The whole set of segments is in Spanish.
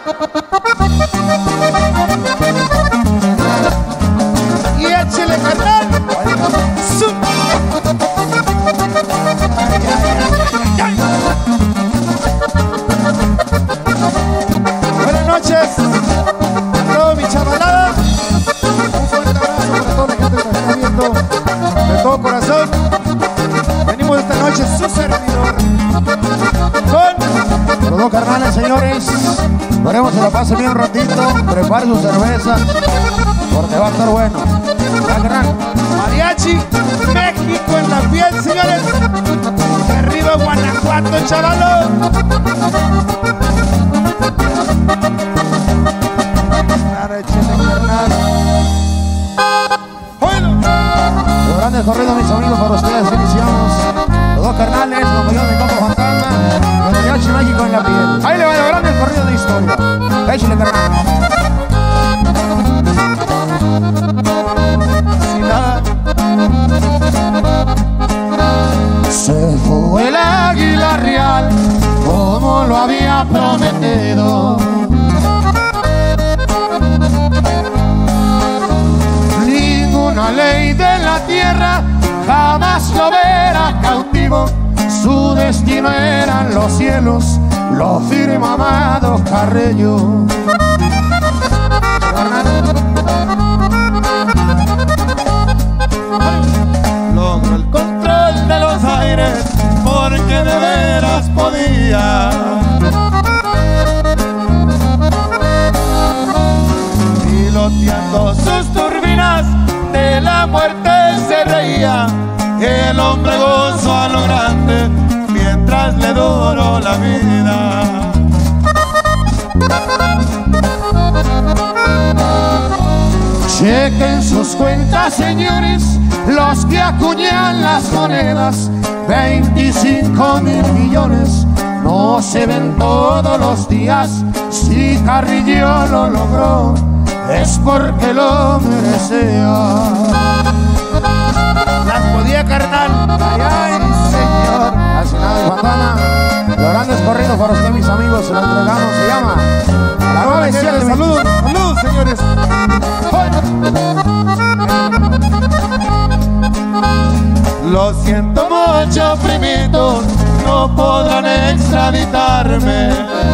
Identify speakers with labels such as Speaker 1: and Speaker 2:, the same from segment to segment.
Speaker 1: Y échele, carnal. Buenas noches a toda mi chavalada. Un fuerte abrazo para toda la gente que nos está viendo de todo corazón. Venimos esta noche su servidor con los dos carnales, señores. Esperemos que se la pase bien un ratito. Prepare su cerveza porque va a estar bueno. Ya, carnal. Mariachi México en la piel, señores. De arriba Guanajuato, chavalos. Bueno, los grandes corridos, mis amigos, para ustedes iniciamos. Los dos carnales, los millones de Coco Fantasma, el Mariachi México en la piel. Ahí le va los grandes corridos de historia. Échale, carnal. Sin nada. Se fue el águila real como lo había prometido. Ninguna ley de la tierra jamás lo verá cautivo. Su destino eran los cielos, lo firma Amado Carreño. Logró el control de los aires porque de veras podía. Piloteando sus turbinas de la muerte se reía. El hombre gozó a lo grande mientras le duró la vida. Chequen sus cuentas, señores, los que acuñan las monedas. 25.000 millones no se ven todos los días. Si Carrillo lo logró es porque lo merecía. Las podía, carnal. Ay, ay, señor. Hace nada, Bandana. Los grandes corridos para usted, mis amigos. Se lo entregamos. Se llama La 97. Saludos, saludos, señores. Lo siento mucho, primitos, no podrán extraditarme.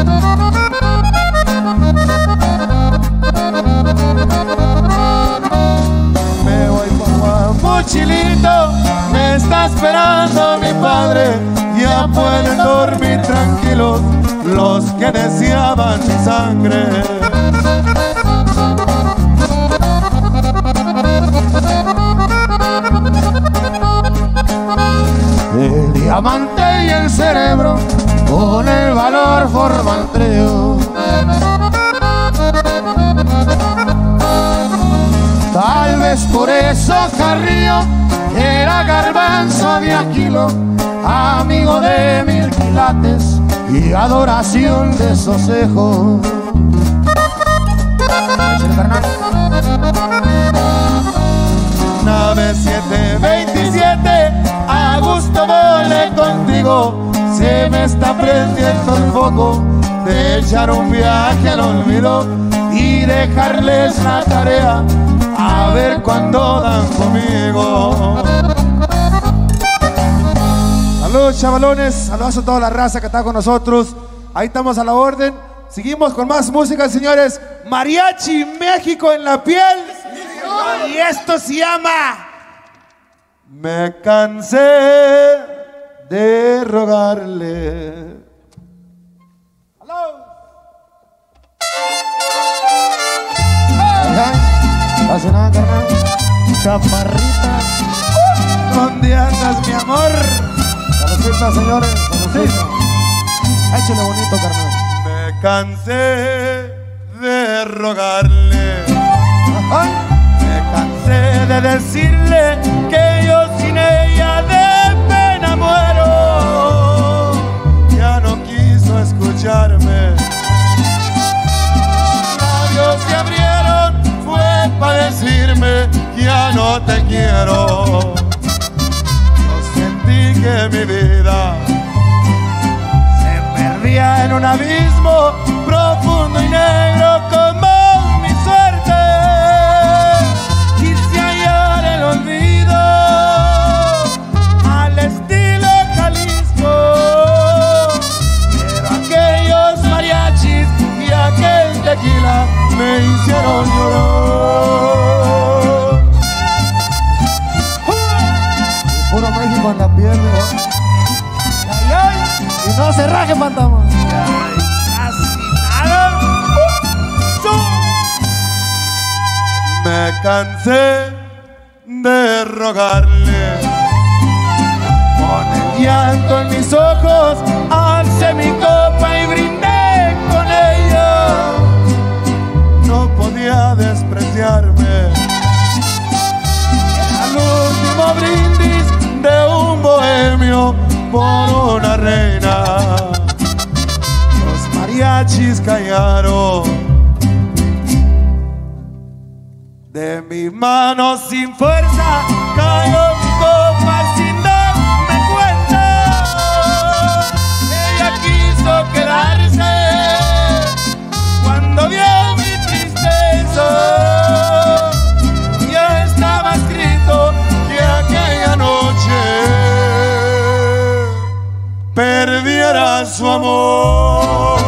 Speaker 1: Me voy por mochilito, me está esperando mi padre. Ya pueden dormir tranquilos los que deseaban mi sangre. El diamante y el cerebro con el valor forman trío. Tal vez por eso Carrillo era garbanzo de Aquilo, amigo de 1000 quilates y adoración de Sosejo. Nave 727, a gusto vole contigo. Se me está prendiendo el foco de echar un viaje al olvido y dejarles la tarea a ver cuándo dan conmigo. Saludos, chavalones, saludos a toda la raza que está con nosotros. Ahí estamos a la orden. Seguimos con más música, señores. Mariachi México en la piel. Y esto se llama Me cansé de rogarle. ¡Aló! No hace nada, carnal. Chaparrita. ¿Dónde andas, mi amor? Saludcita, señores. Saludcita. Échale bonito, carnal. Me cansé de rogarle. Ajá. Me cansé de decirle que yo sin ella de pena muero. Ya no quiso escucharme. Labios se abrieron, fue para decirme ya no te quiero. Yo sentí que mi vida se perdía en un abismo profundo y negro.
Speaker 2: coraje, fantasma.
Speaker 1: Casi nada. Me cansé de rogarle. Con el llanto en mis ojos, alcé mi copa y brindé con ella. No podía despreciarme. Era el último brindis de un bohemio por una reina. Los mariachis callaron. De mis manos sin fuerza cayó mi copa sin darme cuenta. Ella quiso quedarse cuando vio mi tristeza. Ya estaba escrito que aquella noche perdiera su amor.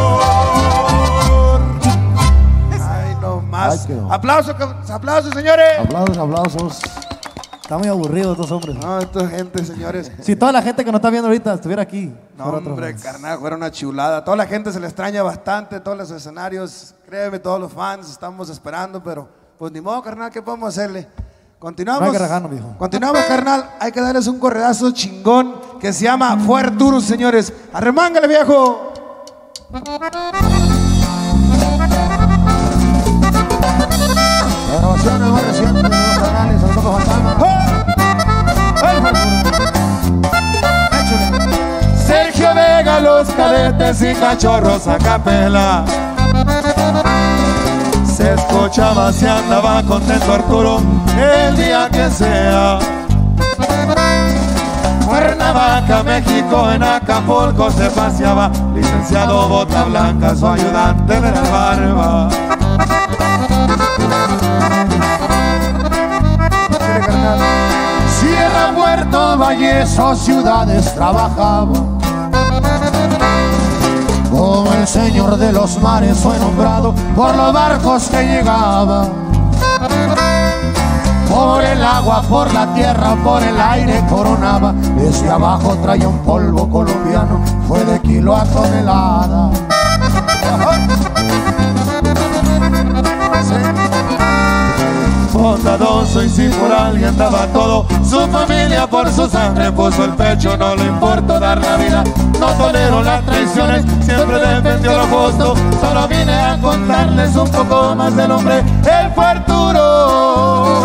Speaker 1: Ay, no más. Aplausos, aplausos, señores.
Speaker 2: Aplausos, aplausos. Está muy aburrido estos hombres.
Speaker 1: No, esta gente, señores.
Speaker 2: Si toda la gente que nos está viendo ahorita estuviera aquí.
Speaker 1: No, hombre, carnal, fuera una chulada. Toda la gente se le extraña bastante, todos los escenarios. Créeme, todos los fans estamos esperando, pero pues ni modo, carnal, ¿qué podemos hacerle? Continuamos.
Speaker 2: No hay que rajarnos, viejo.
Speaker 1: Continuamos, carnal. Hay que darles un corredazo chingón que se llama Fuerturo, señores. Arremángale, viejo.
Speaker 2: Grabaciones más recientes de los canales, los Copos Fantasma.
Speaker 1: Sergio Vega, los cadetes y cachorros a capela. Se escuchaba si andaba contento Arturo el día que sea. Cuernavaca, México, en Acapulco se paseaba. Licenciado Bota Blanca, su ayudante de la barba.
Speaker 2: Sierra, Puerto Valles o ciudades trabajaba. Como el señor de los mares fue nombrado por los barcos que llegaban. Por el agua, por la tierra, por el aire coronaba. Desde abajo traía un polvo colombiano, fue de kilo a tonelada.
Speaker 1: Bondadoso y si por alguien daba todo, su familia por su sangre puso el pecho, no le importó dar la vida. No tolero las traiciones, siempre defendió lo justo. Solo vine a contarles un poco más del hombre, él fue Arturo.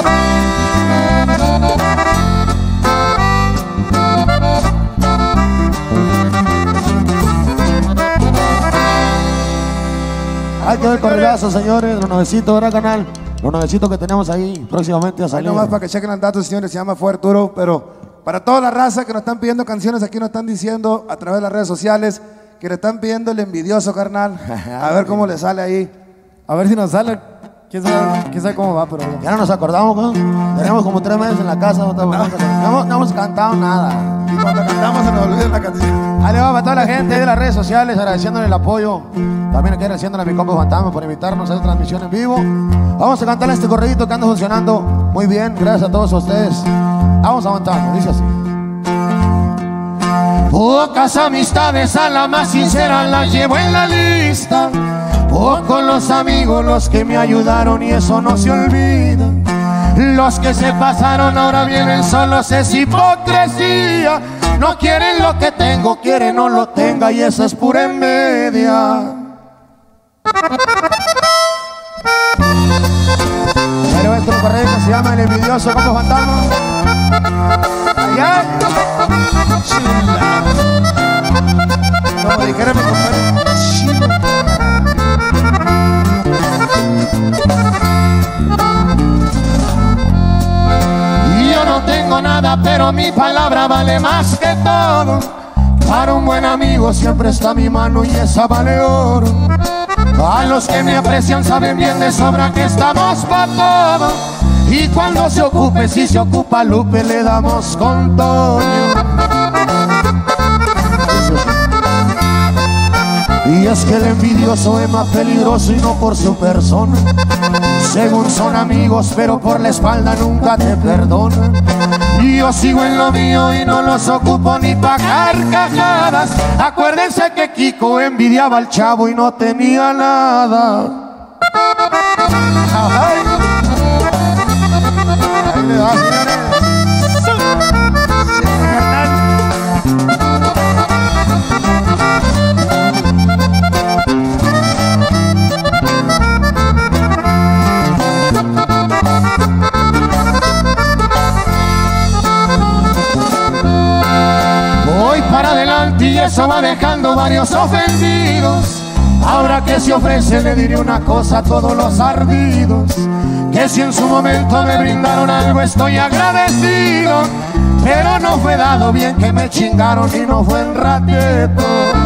Speaker 2: Hay que ver corredazo, señores, los nuevecitos, ¿verdad, canal? Los nuevecitos que tenemos ahí próximamente a salir.
Speaker 1: Ahí nomás para que chequen los datos, señores, se llama Fuerte Duro, pero para toda la raza que nos están pidiendo canciones, aquí nos están diciendo a través de las redes sociales que le están pidiendo el envidioso, carnal. A ver cómo le sale ahí.
Speaker 2: A ver si nos sale. ¿Quién sabe cómo va? Pero ya no nos acordamos, ¿no? Tenemos como 3 meses en la casa, no hemos cantado nada.
Speaker 1: Y cuando cantamos se nos olvida la canción.
Speaker 2: Ahí le va para toda la gente de las redes sociales, agradeciéndole el apoyo. También aquí agradeciéndole a mi compa Fantasma por invitarnos a esta transmisión en vivo. Vamos a cantarle este corridito que anda funcionando muy bien, gracias a todos ustedes. Vamos aguantando, dice así. Pocas amistades, a la más sincera las llevo en la lista. Pocos los amigos los que me ayudaron y eso no se olvida. Los que se pasaron ahora vienen solos, es hipocresía. No quieren lo que tengo, quieren no lo tenga y eso es pura envidia. Pero esto es correcto, se llama El Envidioso Compa Fantasma. Allá.
Speaker 1: Como dijera mi compadre.
Speaker 2: Yo no tengo nada, pero mi palabra vale más que todo. Para un buen amigo siempre está mi mano y esa vale oro. A los que me aprecian saben bien de sobra que estamos pa' todo. Y cuando se ocupe, si se ocupa Lupe, le damos con Toño. Y es que el envidioso es más peligroso y no por su persona. Según son amigos, pero por la espalda nunca te perdonan. Y yo sigo en lo mío y no los ocupo ni pa' carcajadas. Acuérdense que Kiko envidiaba al chavo y no tenía nada.
Speaker 1: Ahí le va, señores.
Speaker 2: Voy para adelante y eso va dejando varios ofendidos. Ahora que se ofrece le diré una cosa a todos los ardidos, que si en su momento me brindaron algo estoy agradecido, pero no fue dado, bien que me chingaron y no fue en ratito.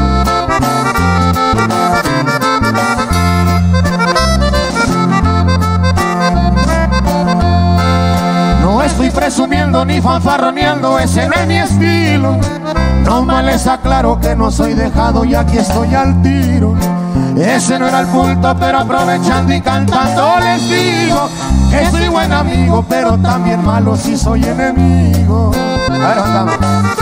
Speaker 2: No estoy presumiendo ni fanfarroneando, ese no es mi estilo. No mal les aclaro que no soy dejado y aquí estoy al tiro. Ese no era el punto, pero aprovechando y cantando les digo que soy buen amigo, pero también malo si soy enemigo.
Speaker 1: A ver, andamos.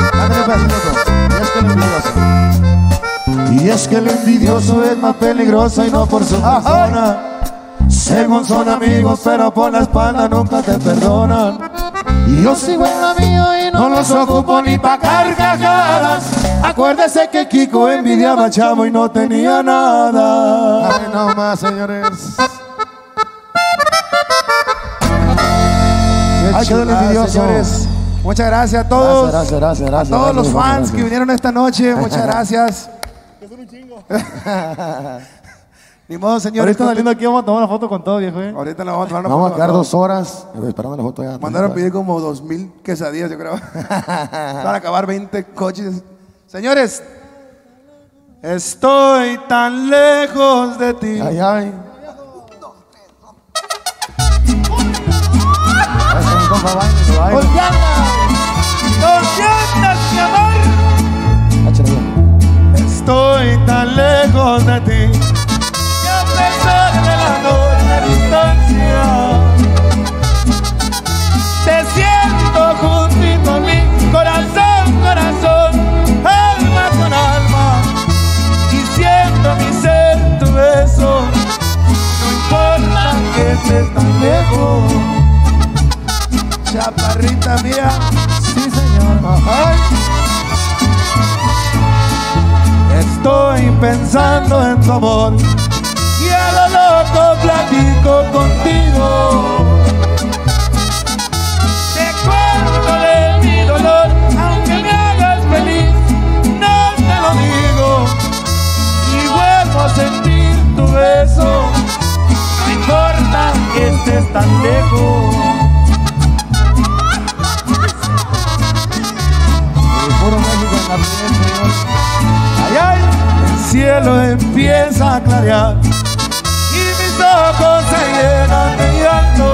Speaker 2: Y es que el envidioso es más peligroso y no por su persona. Según son amigos, pero por la espalda nunca te perdonan. Y yo sigo en lo mío y no los ocupo ni pa' carcajadas. Acuérdese que Kiko envidiaba a Chavo y no tenía nada.
Speaker 1: Ay, no más, señores.
Speaker 2: Ay, quedó el envidioso.
Speaker 1: Señores. Muchas gracias a todos.
Speaker 2: Gracias.
Speaker 1: A todos los fans que vinieron esta noche. Muchas gracias.
Speaker 3: Que son un chingo.
Speaker 1: Ni modo, señores.
Speaker 3: Ahorita saliendo aquí vamos a tomar una foto con todo, viejo.
Speaker 1: Ahorita nos vamos a tomar una
Speaker 2: Vamos a
Speaker 1: foto.
Speaker 2: quedar 2 horas esperando la foto ya.
Speaker 1: Mandaron a pedir como 2000 quesadillas, yo creo. Van a acabar 20 coches. Señores, estoy tan lejos de ti.
Speaker 2: Ay, ay.
Speaker 1: ¿Por qué andas, mi amor? Estoy tan lejos de ti. Y a pesar de la enorme distancia, te siento juntito a mí, corazón, corazón, alma con alma. Y siento mi ser tu beso, no importa que estés tan lejos. Chaparrita mía, sí señor. Ay. Estoy pensando en tu amor y a lo loco platico contigo. Te cuento de mi dolor, aunque me hagas feliz, no te lo digo. Y vuelvo a sentir tu beso, no importa que estés tan lejos. Ay, ay, el cielo empieza a clarear y mis ojos se llenan de llanto.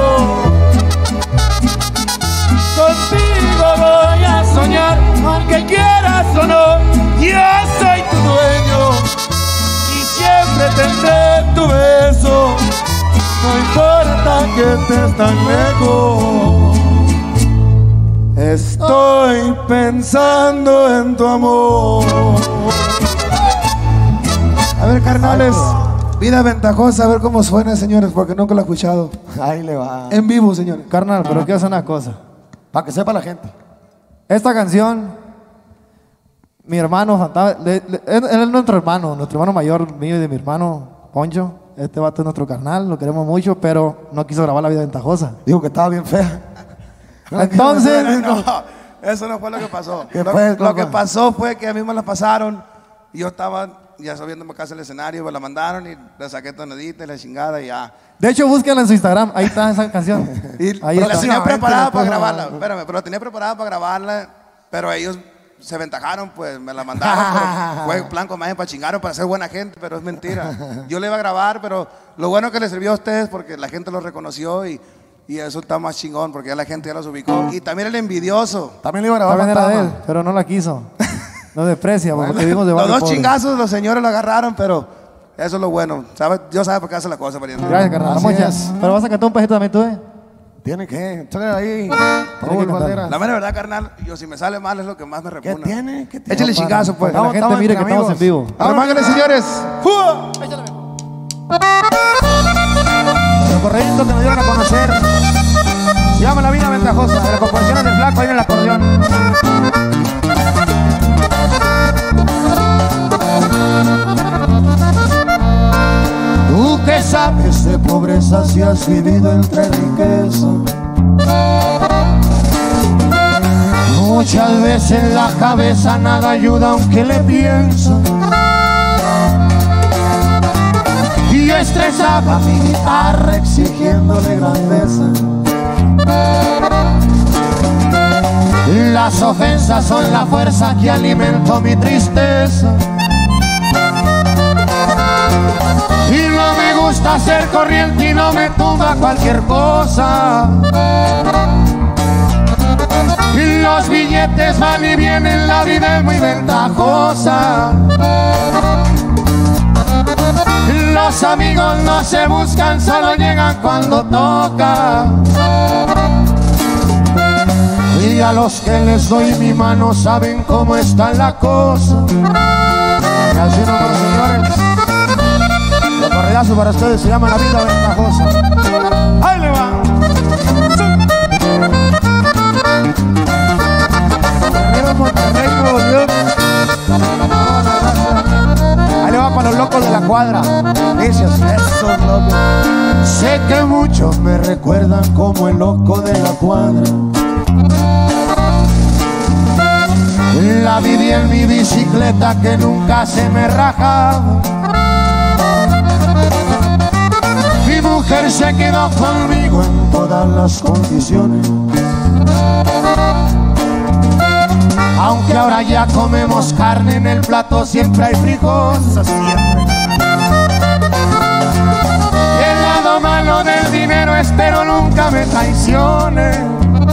Speaker 1: Contigo voy a soñar, aunque quieras o no, yo soy tu dueño y siempre tendré tu beso, no importa que estés tan lejos. Estoy pensando en tu amor. A ver, carnales, vida ventajosa, a ver cómo suena, señores, porque nunca lo he escuchado.
Speaker 2: Ahí le va.
Speaker 1: En vivo, señores.
Speaker 3: Carnal, pero quiero hacer una cosa.
Speaker 2: Para que sepa la gente.
Speaker 3: Esta canción, mi hermano, él es nuestro hermano mayor, mío y de mi hermano Poncho. Este vato es nuestro carnal, lo queremos mucho, pero no quiso grabar La Vida Ventajosa.
Speaker 2: Dijo que estaba bien fea.
Speaker 3: Entonces,
Speaker 1: No, eso no fue lo que pasó.
Speaker 2: ¿Qué fue,
Speaker 1: Lo que
Speaker 2: compa?
Speaker 1: pasó fue que a mí me la pasaron y yo estaba ya subiendo a casa el escenario, me la mandaron y la saqué tonadita y la chingada y ya.
Speaker 3: de hecho, búsquenla en su Instagram, ahí está esa canción.
Speaker 1: Y
Speaker 3: Ahí
Speaker 1: pero la
Speaker 3: está.
Speaker 1: tenía preparada para
Speaker 2: después,
Speaker 1: grabarla.
Speaker 2: no.
Speaker 1: Espérame, pero la tenía preparada para grabarla, pero ellos se ventajaron, pues me la mandaron. Pero fue plan con magia para chingaron, para ser buena gente, pero es mentira. Yo le iba a grabar, pero lo bueno que les sirvió a ustedes porque la gente lo reconoció y eso está más chingón porque ya la gente ya los ubicó. Y también el envidioso.
Speaker 2: También le iba a grabar
Speaker 3: También era de él,
Speaker 2: Fantasma.
Speaker 3: pero no la quiso. No desprecia, porque vivimos de
Speaker 1: Los
Speaker 3: barrio
Speaker 1: dos
Speaker 3: pobre.
Speaker 1: chingazos los señores lo agarraron, pero eso es lo bueno. Dios sabe por qué hace la cosa, pariente.
Speaker 3: Gracias, carnal.
Speaker 2: Así
Speaker 3: Muchas.
Speaker 2: es.
Speaker 3: Pero vas a cantar un pedacito también tú,
Speaker 2: Tiene que, échale ahí.
Speaker 3: que
Speaker 2: Raúl
Speaker 3: cantar.
Speaker 2: Valderas.
Speaker 1: La mera verdad, carnal, yo si me sale mal es lo que más me
Speaker 2: ¿Qué
Speaker 1: repugna.
Speaker 2: tiene? ¿Qué tiene?
Speaker 1: Échale chingazo, pues.
Speaker 3: Para que la gente
Speaker 2: Estamos
Speaker 3: mire que
Speaker 2: entre
Speaker 3: estamos en
Speaker 2: amigos.
Speaker 3: vivo.
Speaker 1: Armángale, señores. ¡Fua!
Speaker 2: El corredito que nos dieron a conocer se llama La Vida Ventajosa. De las composiciones del Flaco, ahí en el acordeón. Tú que sabes de pobreza si has vivido entre riqueza. Muchas veces en la cabeza nada ayuda aunque le piensa. Y yo estresaba mi guitarra exigiéndole grandeza. Las ofensas son la fuerza que alimento mi tristeza. Y no me gusta ser corriente y no me tumba cualquier cosa. Y los billetes van y vienen, la vida es muy ventajosa. Los amigos no se buscan, solo llegan cuando toca. Y a los que les doy mi mano saben cómo está la cosa. Y así no, los señores. El corredazo para ustedes se llama La Vida Ventajosa. ¡Ahí le va! Arriba Monterrey, Nuevo León. Ahí le va para los locos de la cuadra. Dices, esos locos. Sé que muchos me recuerdan como el loco de la cuadra. La viví en mi bicicleta que nunca se me rajaba. Mi mujer se quedó conmigo en todas las condiciones. Aunque ahora ya comemos carne, en el plato siempre hay frijol. El lado malo del dinero espero nunca me traicione.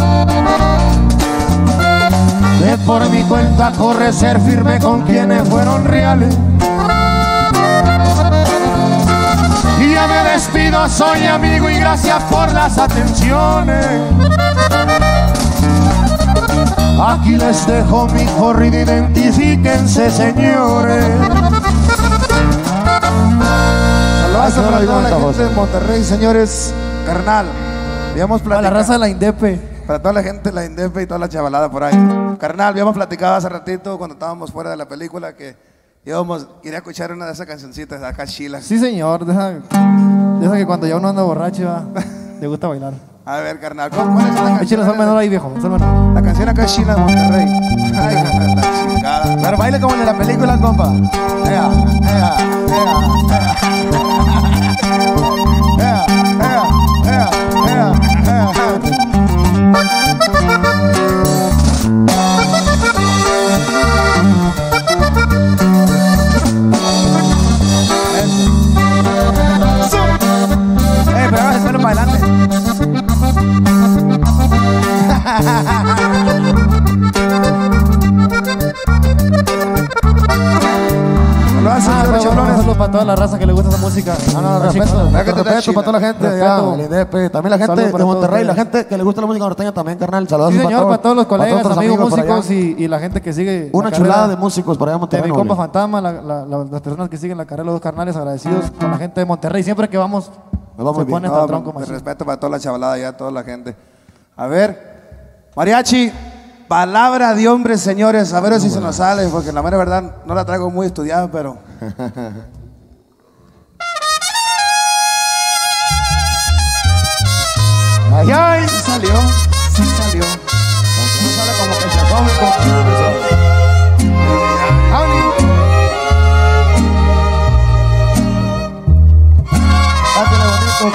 Speaker 2: Que por mi cuenta corre ser firme con quienes fueron reales. Y ya me despido, soy amigo y gracias por las atenciones. Aquí les dejo mi corrido, identifíquense, señores.
Speaker 1: Saludos para toda la gente de Monterrey, señores. Carnal, habíamos
Speaker 3: A
Speaker 1: platicado.
Speaker 3: la raza de la Indepe.
Speaker 1: Para toda la gente de la INDEP y toda la chavalada por ahí. Carnal, habíamos platicado hace ratito cuando estábamos fuera de la película que quería escuchar una de esas cancioncitas de acá chilas.
Speaker 3: Sí, señor. Deja que cuando ya uno anda borracho, le gusta bailar.
Speaker 1: A ver, carnal, ¿cuál es esta canción?
Speaker 3: Échale sol menor ahí, viejo. Sol menor.
Speaker 1: La canción acá es chila de Monterrey. Ay, la chingada.
Speaker 2: Pero baile como el de la película, compa. Ea, ea, ea, ea, ea, ea, pero vamos a hacerlo para adelante.
Speaker 3: Saludos para toda la raza que le gusta esa música.
Speaker 2: Respeto para toda la gente
Speaker 3: Respeto.
Speaker 2: del IDP. También la gente
Speaker 3: Saludos
Speaker 2: de
Speaker 3: para
Speaker 2: Monterrey,
Speaker 3: todos
Speaker 2: la gente que le gusta la música norteña también, carnal. Saludos
Speaker 3: Sí, señor, para todos los colegas,
Speaker 2: otros
Speaker 3: amigos
Speaker 2: por allá.
Speaker 3: músicos y la gente que sigue.
Speaker 2: Una
Speaker 3: la
Speaker 2: chulada
Speaker 3: carrera
Speaker 2: de músicos por allá en
Speaker 3: de
Speaker 2: Monterrey.
Speaker 3: mi
Speaker 2: Nuevo
Speaker 3: compa
Speaker 2: León.
Speaker 3: Fantasma, las personas que siguen la carrera de los dos carnales, agradecidos con la gente de Monterrey. Siempre que vamos,
Speaker 2: Nos va muy
Speaker 3: se
Speaker 2: bien.
Speaker 3: pone hasta
Speaker 1: No,
Speaker 3: el tronco,
Speaker 1: de
Speaker 3: machín.
Speaker 1: respeto para toda la chavalada y a toda la gente. A ver, Mariachi, palabra de hombre, señores. A ver si se nos sale, porque la mera verdad no la traigo muy estudiada, pero.
Speaker 2: Ay, ay.
Speaker 1: Sí salió, sí salió.
Speaker 2: No sale como que se come con Cántale bonito,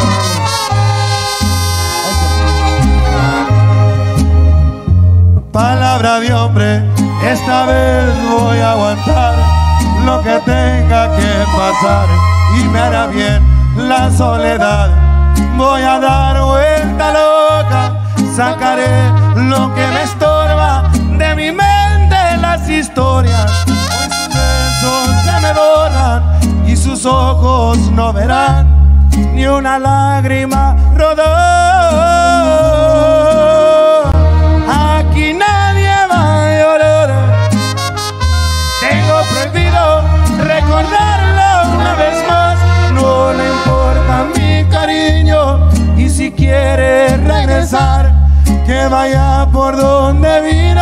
Speaker 1: Palabra de hombre, esta vez voy a aguantar lo que tenga que pasar y me hará bien la soledad. Voy a dar vuelta loca, sacaré lo que me estorba de mi mente, la
Speaker 2: las historias, hoy sus besos se me borran y sus ojos no verán ni una lágrima rodar. Aquí nadie va a llorar. Tengo prohibido recordarlo una vez más. No le importa mi cariño y si quiere regresar, que vaya por donde vino.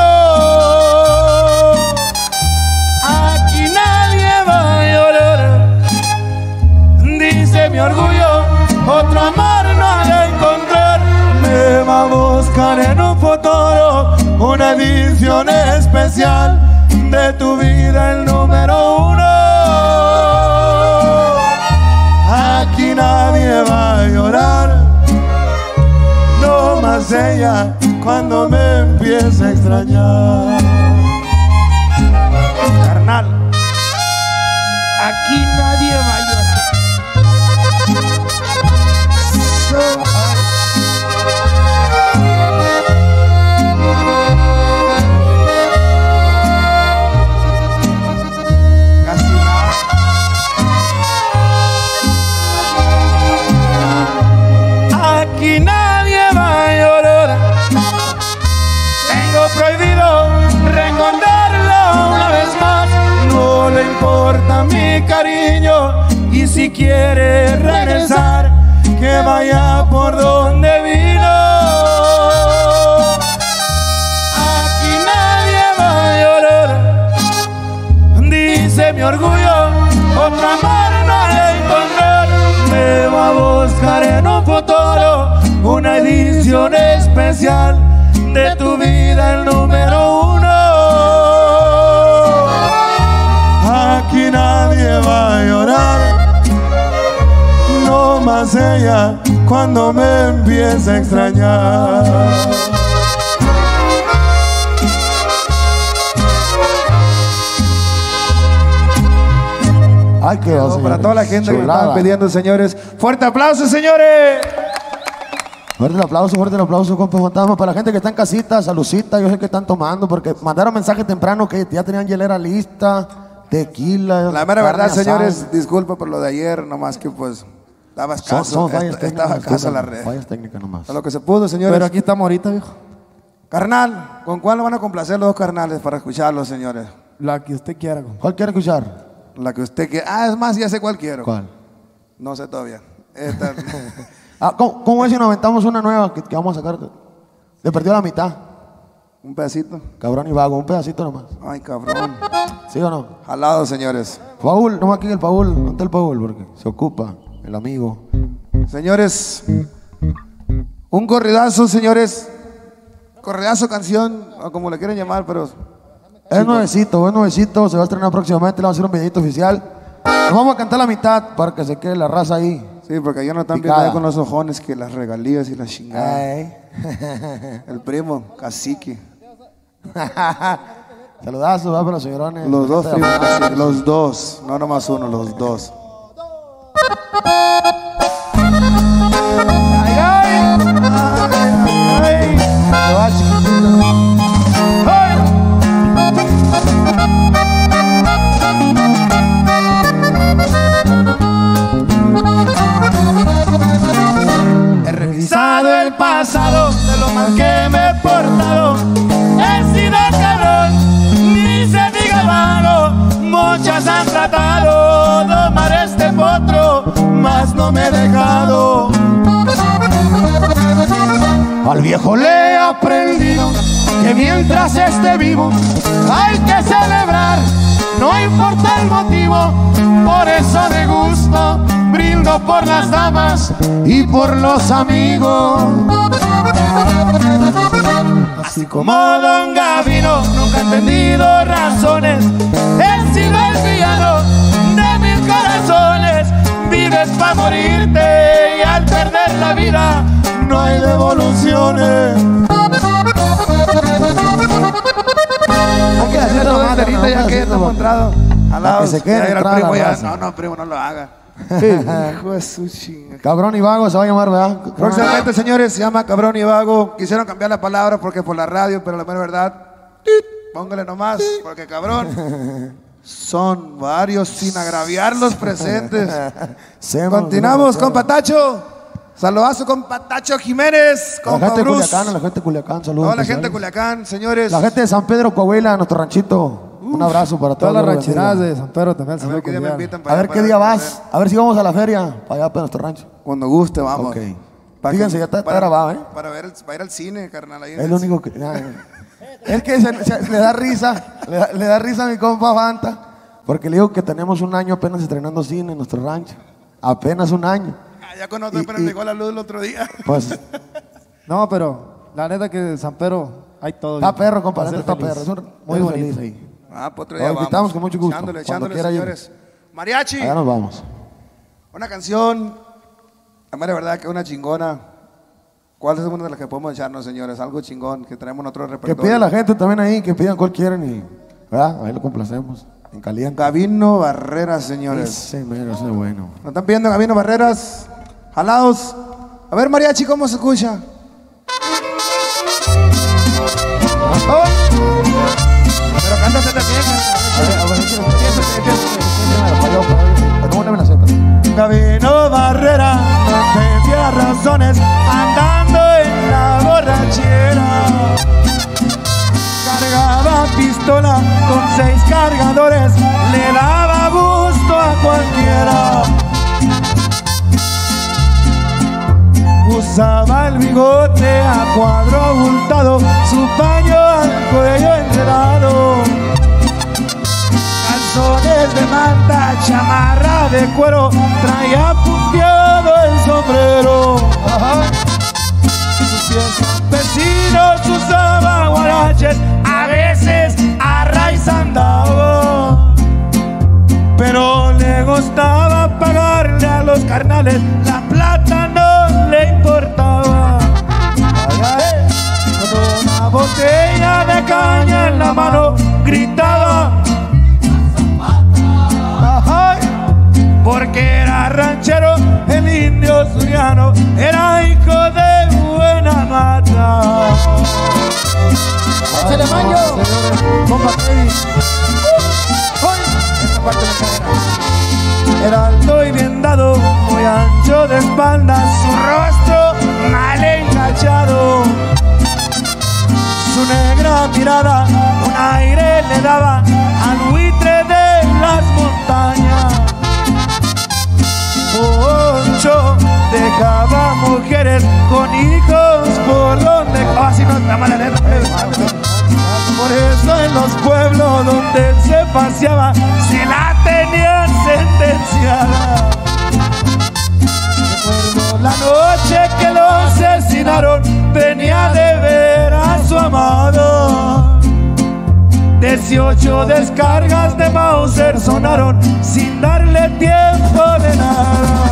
Speaker 2: Aquí nadie va a llorar. Dice mi orgullo, otro amor no ha de encontrar. Me va a buscar en un futuro una edición especial de tu vida, el número 1. Aquí nadie va a llorar, no más ella cuando me empiece a extrañar. Carnal, aquí nadie va a llorar. Aquí nadie va a llorar. Tengo prohibido recordarlo una vez más. No le importa mi cariño y si quiere regresar, que vaya por donde vino. Aquí nadie va a llorar. Dice mi orgullo, otro amor no ha de encontrar. Me va a buscar en un futuro una edición especial de tu vida, el número 1. Aquí nadie va a llorar, no más ella cuando me empiece a extrañar.
Speaker 3: Ay, qué
Speaker 1: No, para toda la gente que me estaban pidiendo, señores. ¡Fuerte aplauso, señores!
Speaker 3: Fuerte el aplauso, compa Fantasma. Para la gente que está en casita, saludcita, yo sé que están tomando, porque mandaron mensaje temprano que ya tenían hielera lista, tequila.
Speaker 1: La mera verdad,
Speaker 3: asada.
Speaker 1: señores, disculpa por lo de ayer, nomás que pues daba escaso, estaba escaso la red.
Speaker 3: Fallas técnicas nomás.
Speaker 1: A lo que se pudo, señores.
Speaker 3: Pero aquí estamos ahorita, viejo.
Speaker 1: Carnal, ¿con cuál lo van a complacer los dos carnales para escucharlos, señores?
Speaker 3: La que usted quiera, compa. ¿Cuál quiere escuchar?
Speaker 1: La que usted quiera. Ah, es más, ya sé cuál quiero.
Speaker 3: ¿Cuál?
Speaker 1: No sé todavía. Esta.
Speaker 3: ¿Cómo es si nos aventamos una nueva que vamos a sacar? Le perdió la mitad.
Speaker 1: Un pedacito.
Speaker 3: Cabrón y vago, un pedacito nomás.
Speaker 1: Ay, cabrón.
Speaker 3: ¿Sí o no?
Speaker 1: Jalado, señores.
Speaker 3: Paul, nomás aquí el Paul. ¿Dónde está el Paul? Porque se ocupa, el amigo.
Speaker 1: Señores, un corridazo, señores. Corridazo, canción, o como le quieren llamar, pero...
Speaker 3: Es nuevecito, se va a estrenar próximamente, le vamos a hacer un videito oficial. Nos vamos a cantar la mitad para que se quede la raza ahí.
Speaker 1: Sí, porque ya no están
Speaker 3: Picada.
Speaker 1: viendo ahí con los ojones que las regalías y las chingadas.
Speaker 3: Ay.
Speaker 1: El primo, cacique.
Speaker 3: Saludazos, va para los señorones.
Speaker 1: Los dos primos, cacique, los dos. No nomás uno, los dos.
Speaker 2: Ay, ay, ay,
Speaker 3: Se va, chiquitito.
Speaker 2: ay. He revisado el pasado de lo mal que me he portado. He sido cabrón, ni se diga malo. Muchas han tratado de domar este potro, mas no me he dejado. Al viejo le he aprendido que mientras esté vivo hay que celebrar, no importa el motivo. Por eso de gusto brindo por las damas y por los amigos. Así como Don Gavino nunca he entendido razones, he sido el villano de mil corazones. Vives para morirte y al perder la vida no hay devoluciones.
Speaker 1: Hay que hacer una banderita ya que está encontrado. Al lado,
Speaker 3: que se quede
Speaker 1: ya era el
Speaker 3: entrada
Speaker 1: primo
Speaker 3: la
Speaker 1: ya.
Speaker 3: raza.
Speaker 1: No, primo, no lo haga. Hijo de su chinga.
Speaker 3: Cabrón y vago se va a llamar, ¿verdad?
Speaker 1: Próximamente, señores, se llama Cabrón y Vago. Quisieron cambiar la palabra porque por la radio, pero la mera verdad, Póngale nomás, porque cabrón. Son varios sin agraviar los presentes. Continuamos con Patacho. Saludazo con Patacho Jiménez, con
Speaker 2: la gente de
Speaker 1: Bruce.
Speaker 2: Culiacán, la gente de Culiacán, saludos.
Speaker 1: Toda la gente de Culiacán, señores.
Speaker 2: La gente de San Pedro, Coahuila, nuestro ranchito. Un abrazo para
Speaker 3: Todas
Speaker 2: todos
Speaker 3: las rancheradas de San Pedro también.
Speaker 1: A ver qué día me invitan
Speaker 2: A ver qué día vas. A ver si vamos a la feria, para allá, para nuestro rancho.
Speaker 1: Cuando guste, vamos.
Speaker 2: Ok. Fíjense, ya está grabado, ¿eh?
Speaker 1: Para ir al cine, carnal. Ahí
Speaker 2: Es lo único que... Es que le da risa, le da risa a mi compa Fanta, porque le digo que tenemos un año apenas estrenando cine en nuestro rancho. Apenas un año.
Speaker 1: Ya con nosotros apenas llegó la luz el otro día.
Speaker 2: Pues...
Speaker 3: No, pero la neta que San Pedro hay todo.
Speaker 2: Está perro, compa,
Speaker 3: Para ser
Speaker 2: está
Speaker 3: feliz.
Speaker 2: perro. Es
Speaker 3: Muy
Speaker 2: muy
Speaker 3: bonito.
Speaker 2: feliz ahí.
Speaker 1: Pues otro día
Speaker 2: Lo invitamos con mucho gusto.
Speaker 1: Echándole,
Speaker 2: Cuando quiera,
Speaker 1: señores. Mariachi.
Speaker 2: Allá nos vamos.
Speaker 1: Una canción, la mera verdad que una chingona. ¿Cuál es una de las que podemos echarnos, señores? Algo chingón que tenemos en otro
Speaker 2: Que
Speaker 1: repertorio.
Speaker 2: pida la gente también ahí, que pidan cuál quieren y... ¿verdad? Ahí lo complacemos. En caliente.
Speaker 1: Gabino Barreras, señores.
Speaker 2: Ese mero, ese es bueno.
Speaker 1: ¿Nos están pidiendo Gabino Barreras? Jalados. A ver, Mariachi, ¿cómo se escucha? Oh. Pero cántate también. Gabino Barrera, tenía razones andando en la borrachera. Cargaba pistola con 6 cargadores, le daba gusto a cualquiera. Usaba el bigote a cuadro abultado, su paño al cuello enredado. Calzones de manta, chamarra de cuero, traía punteado el sombrero. Sus pies vecinos usaba guaraches, a veces a raíz andaba. Pero le gustaba pagarle a los carnales, la plata no le importaba. Con una botella de caña en la mano gritaba, porque era ranchero, el indio suriano, era hijo de buena mata.
Speaker 3: ¡Échale mayo!
Speaker 1: Compa Freddy. Esta parte de la cadera. Era alto y bien dado, muy ancho de espalda, su rostro mal enganchado. Su negra mirada un aire le daba al buitre de las montañas. Poncho dejaba mujeres con hijos por donde... Así no está mala letra. Por eso en los pueblos donde él se paseaba se la tenían sentenciada. Recuerdo la noche que lo asesinaron, venía de ver a su amado. 18 descargas de Mauser sonaron sin darle tiempo de nada.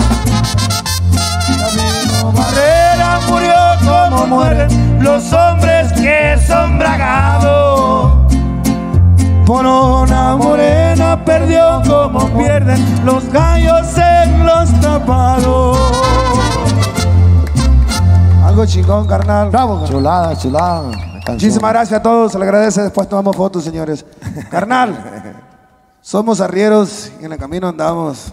Speaker 1: Gabino Barrera murió como mueren los hombres que son bragados. Por una morena perdió como pierden los gallos en los tapados. Algo chingón, carnal.
Speaker 2: Bravo, chulada, chulada.
Speaker 1: Muchísimas gracias a todos, se le agradece. Después tomamos fotos, señores. Carnal, somos arrieros y en el camino andamos.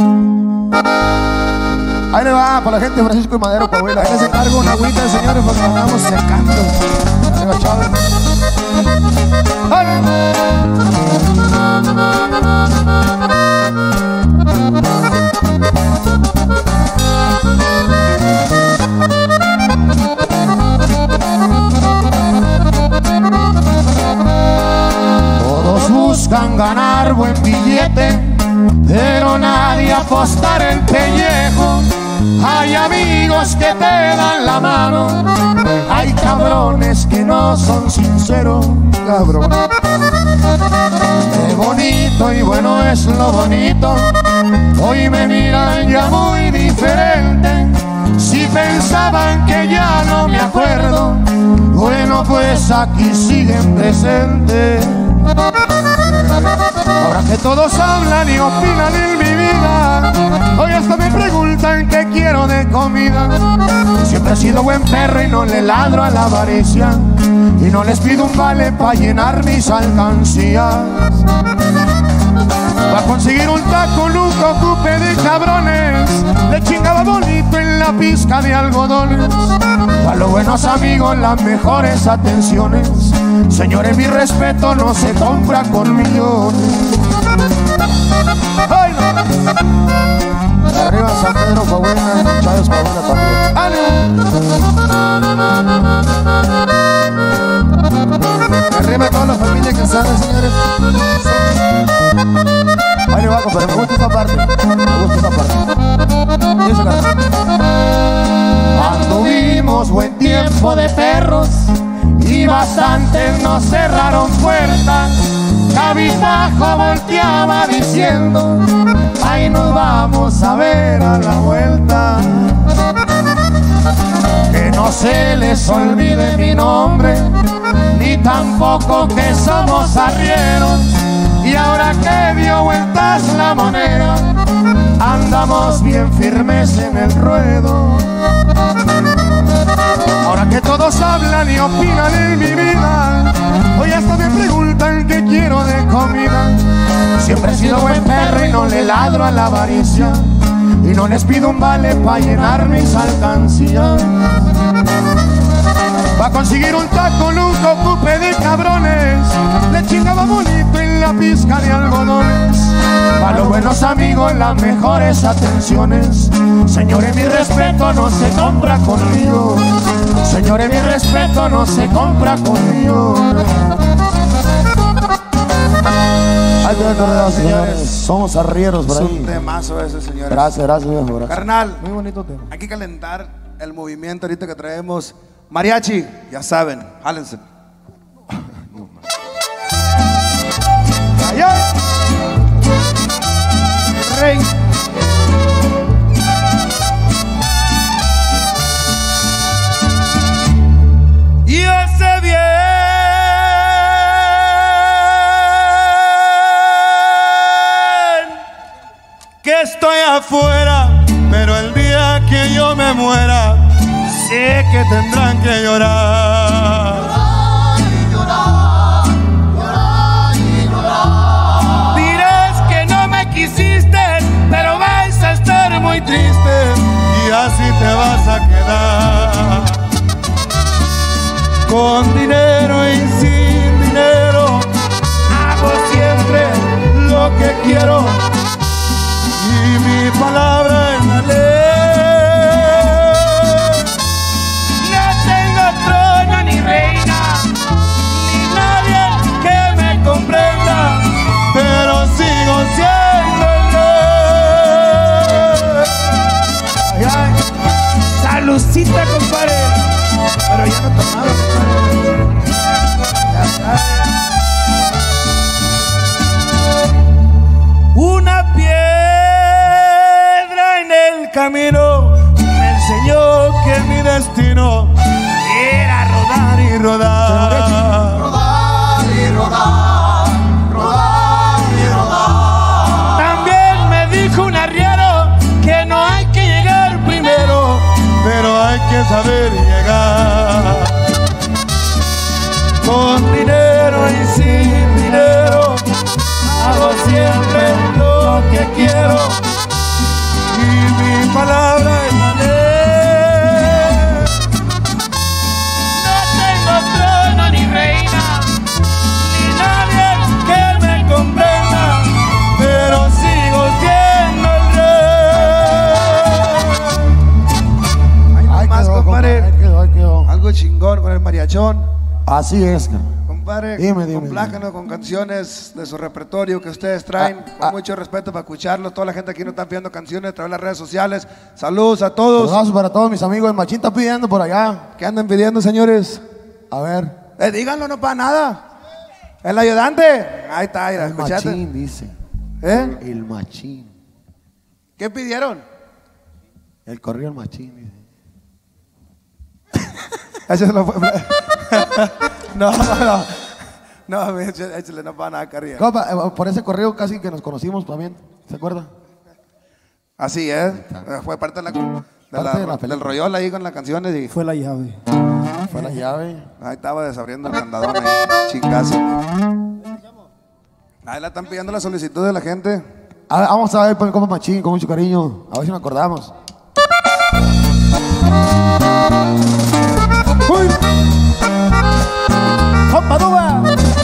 Speaker 2: Ahí le va, para la gente de Francisco y Madero, Coahuila.
Speaker 1: Ahí les encargo una agüita, señores, porque nos andamos secando.
Speaker 2: Venga, Chávez.
Speaker 3: Todos buscan ganar buen billete, pero nadie apostar el pellejo. Hay amigos que te dan la mano, hay cabrones que no son sinceros.
Speaker 1: Cabrón.
Speaker 3: Qué bonito y bueno es lo bonito, hoy me miran ya muy diferente. Si pensaban que ya no me acuerdo, bueno pues aquí siguen presentes. Ahora que todos hablan y opinan en mi vida, hoy hasta me preguntan qué quiero de comida. Siempre he sido buen perro y no le ladro a la avaricia.
Speaker 2: y no les pido un vale para llenar mis alcancías. Pa' conseguir un taco nunca ocupé de cabrones, le chingaba bonito en la pizca de algodones. Pa' los buenos amigos las mejores atenciones, señores mi respeto no se compra con millones. ¡Ay, no!
Speaker 3: Arriba San Pedro Coahuila, Chávez Coahuila también. Arriba toda la familia que sabe, señores. Ahí le va, compadre, me gusta esta parte. Me gusta esta parte. Dice la...
Speaker 2: Anduvimos buen tiempo de perros y bastantes nos cerraron puertas. Cabizbajo volteaba diciendo, ahí nos vamos a ver a la vuelta. Que no se les olvide mi nombre, ni tampoco que somos arrieros. Y ahora que dio vueltas la moneda, andamos bien firmes en el ruedo. Ahora que todos hablan y opinan en mi vida, hoy hasta me preguntan qué quiero de comida. Siempre he sido buen perro y no le ladro a la avaricia, y no les pido un vale para llenar mis alcancías. Pa' conseguir un taco nunca ocupé de cabrones, le chingaba bonito en la pizca de algodones. Pa' los buenos amigos las mejores atenciones, señores mi respeto no se compra conmigo. Señores mi respeto no se compra conmigo.
Speaker 3: Ahí te voy, señores. Somos arrieros por ahí.
Speaker 1: Es un temazo ese, señores.
Speaker 3: Gracias, gracias, viejo. Gracias.
Speaker 1: Carnal,
Speaker 3: Muy bonito tema.
Speaker 1: hay que calentar el movimiento ahorita que traemos. Mariachi, ya saben, jálense.
Speaker 2: Ay, ay.
Speaker 1: Rey. Yo sé bien que estoy afuera, pero el día que yo me muera, sé que tendrán que llorar.
Speaker 2: Llorar y llorar, llorar y llorar.
Speaker 1: Dirás que no me quisiste, pero vas a estar muy triste y así te vas a quedar. Con dinero y sin dinero, hago siempre lo que quiero y mi palabra es la ley. Ni reina, ni nadie que me comprenda, pero sigo siendo el rey. Ay, ay. Salucita, compadre. Pero ya no tomaba, compadre. Una piedra en el camino me enseñó que mi destino era rodar y rodar.
Speaker 2: Rodar y rodar, rodar y rodar.
Speaker 1: También me dijo un arriero que no hay que llegar primero, pero hay que saber llegar. Con dinero y sin dinero, hago siempre lo que quiero y mi palabra es la ley. Ni reina, ni nadie que me comprenda, pero sigo siendo el rey. Ahí nomás, compadre.
Speaker 3: Ahí quedó.
Speaker 1: Algo chingón con el mariachón.
Speaker 3: Así es,
Speaker 1: Compadre,
Speaker 3: Dime.
Speaker 1: complácanos con canciones de su repertorio que ustedes traen. Con mucho respeto para escucharlos. Toda la gente aquí nos está pidiendo canciones a través de las redes sociales. Saludos a todos.
Speaker 3: Saludos para todos mis amigos. El Machín está pidiendo por allá.
Speaker 1: ¿Qué andan pidiendo, señores?
Speaker 3: A ver.
Speaker 1: Díganlo, no para nada. El ayudante. Ahí está, mira,
Speaker 3: El
Speaker 1: escuchate.
Speaker 3: Machín dice.
Speaker 1: ¿Eh?
Speaker 3: El Machín.
Speaker 1: ¿Qué pidieron?
Speaker 3: El corrido el Machín dice.
Speaker 1: Ese se lo fue. No, échale, no para nada acá arriba.
Speaker 3: Compa, por ese correo casi que nos conocimos también. ¿Se acuerda?
Speaker 1: Así es. Fue parte de la
Speaker 3: Parte de la película.
Speaker 1: del rollol ahí con las canciones. Y
Speaker 3: Fue la llave.
Speaker 2: fue la llave.
Speaker 1: Ahí estaba desabriendo el candadón ahí, chicas. Ahí la están pidiendo la solicitud de la gente.
Speaker 2: A ver, vamos a ver, pues, como machín, con mucho cariño. A ver si nos acordamos.
Speaker 1: ¡Uy!
Speaker 3: ¡Compa Duba!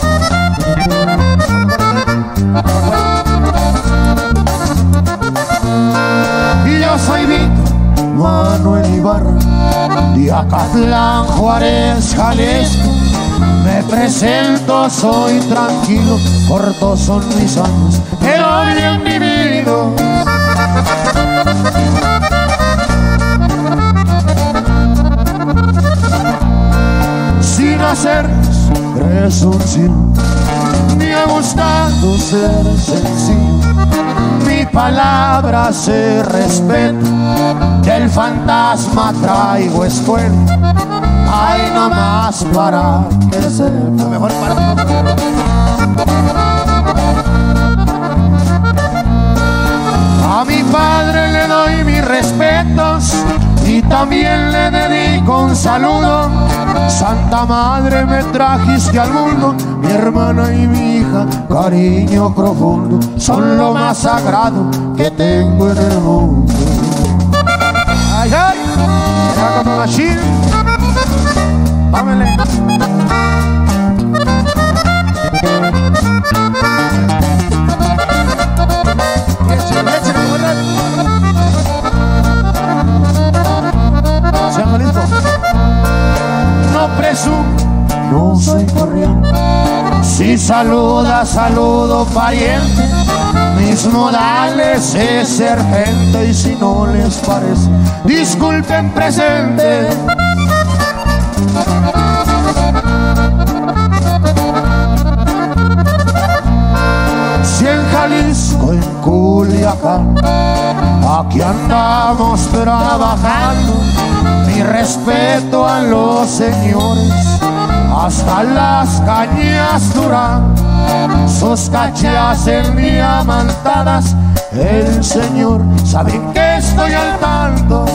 Speaker 2: Yo soy Víctor Manuel Ibarra, de Acatlán, Juárez, Jalisco. Me presento, soy tranquilo, cortos son mis años, pero bien vividos. Sin hacer presunción, me ha gustado ser sencillo. Mi palabra se respeta, del fantasma traigo escuela. Ay, no más para que sepa. Mejor para. A mi padre le doy mis respetos y también le dedico un saludo. Santa Madre, me trajiste al mundo, mi hermana y mi hija, cariño profundo, son lo más sagrado que tengo en el mundo. Ay, ay, ya como machine. Vámonos. Sean listos. No presumo, no soy corriente. Si saluda, saludo pariente. Mis modales es ser gente, y si no les parece, disculpen presente. Si en Jalisco, en Culiacán, aquí andamos trabajando. Mi respeto a los señores, hasta las cañas duran, sus cachas en diamantadas. El Señor sabe que estoy al tanto.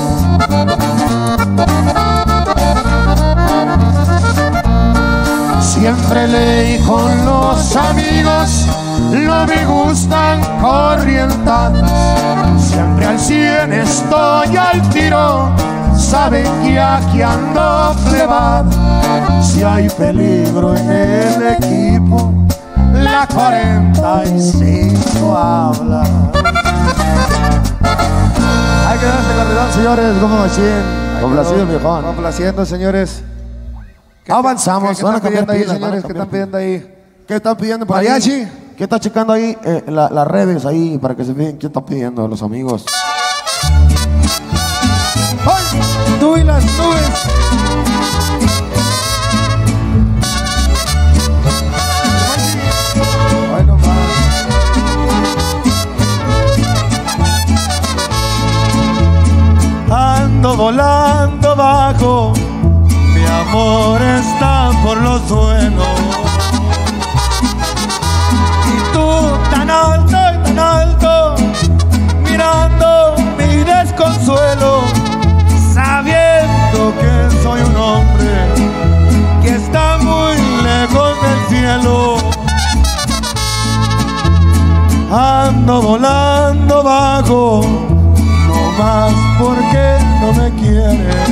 Speaker 2: Siempre leí con los amigos, no me gustan corrientadas. Siempre al 100 estoy al tiro, saben que aquí ando plebado. Si hay peligro en el equipo, la 45 habla.
Speaker 3: Hay que darse carrerón, señores, como machín.
Speaker 2: Complacido, viejón.
Speaker 1: Complaciendo, señores.
Speaker 2: Avanzamos.
Speaker 1: ¿Qué
Speaker 2: van a
Speaker 1: están
Speaker 2: cambiar
Speaker 1: pidiendo ahí,
Speaker 2: pilas,
Speaker 1: señores?
Speaker 2: van a
Speaker 1: ¿Qué
Speaker 2: cambiar
Speaker 1: están pidiendo ahí?
Speaker 2: ¿Qué están pidiendo por
Speaker 1: Mariachi.
Speaker 2: ahí? ¿Qué está checando ahí? Las redes ahí para que se fijen qué están pidiendo los amigos.
Speaker 1: ¡Ay! Tú y las nubes. Ay, no más. Ando volando bajo, mi amor está por los suelos. Y tú tan alto, mirando mi desconsuelo, sabiendo que soy un hombre que está muy lejos del cielo. Ando volando bajo, no más porque no me quieres.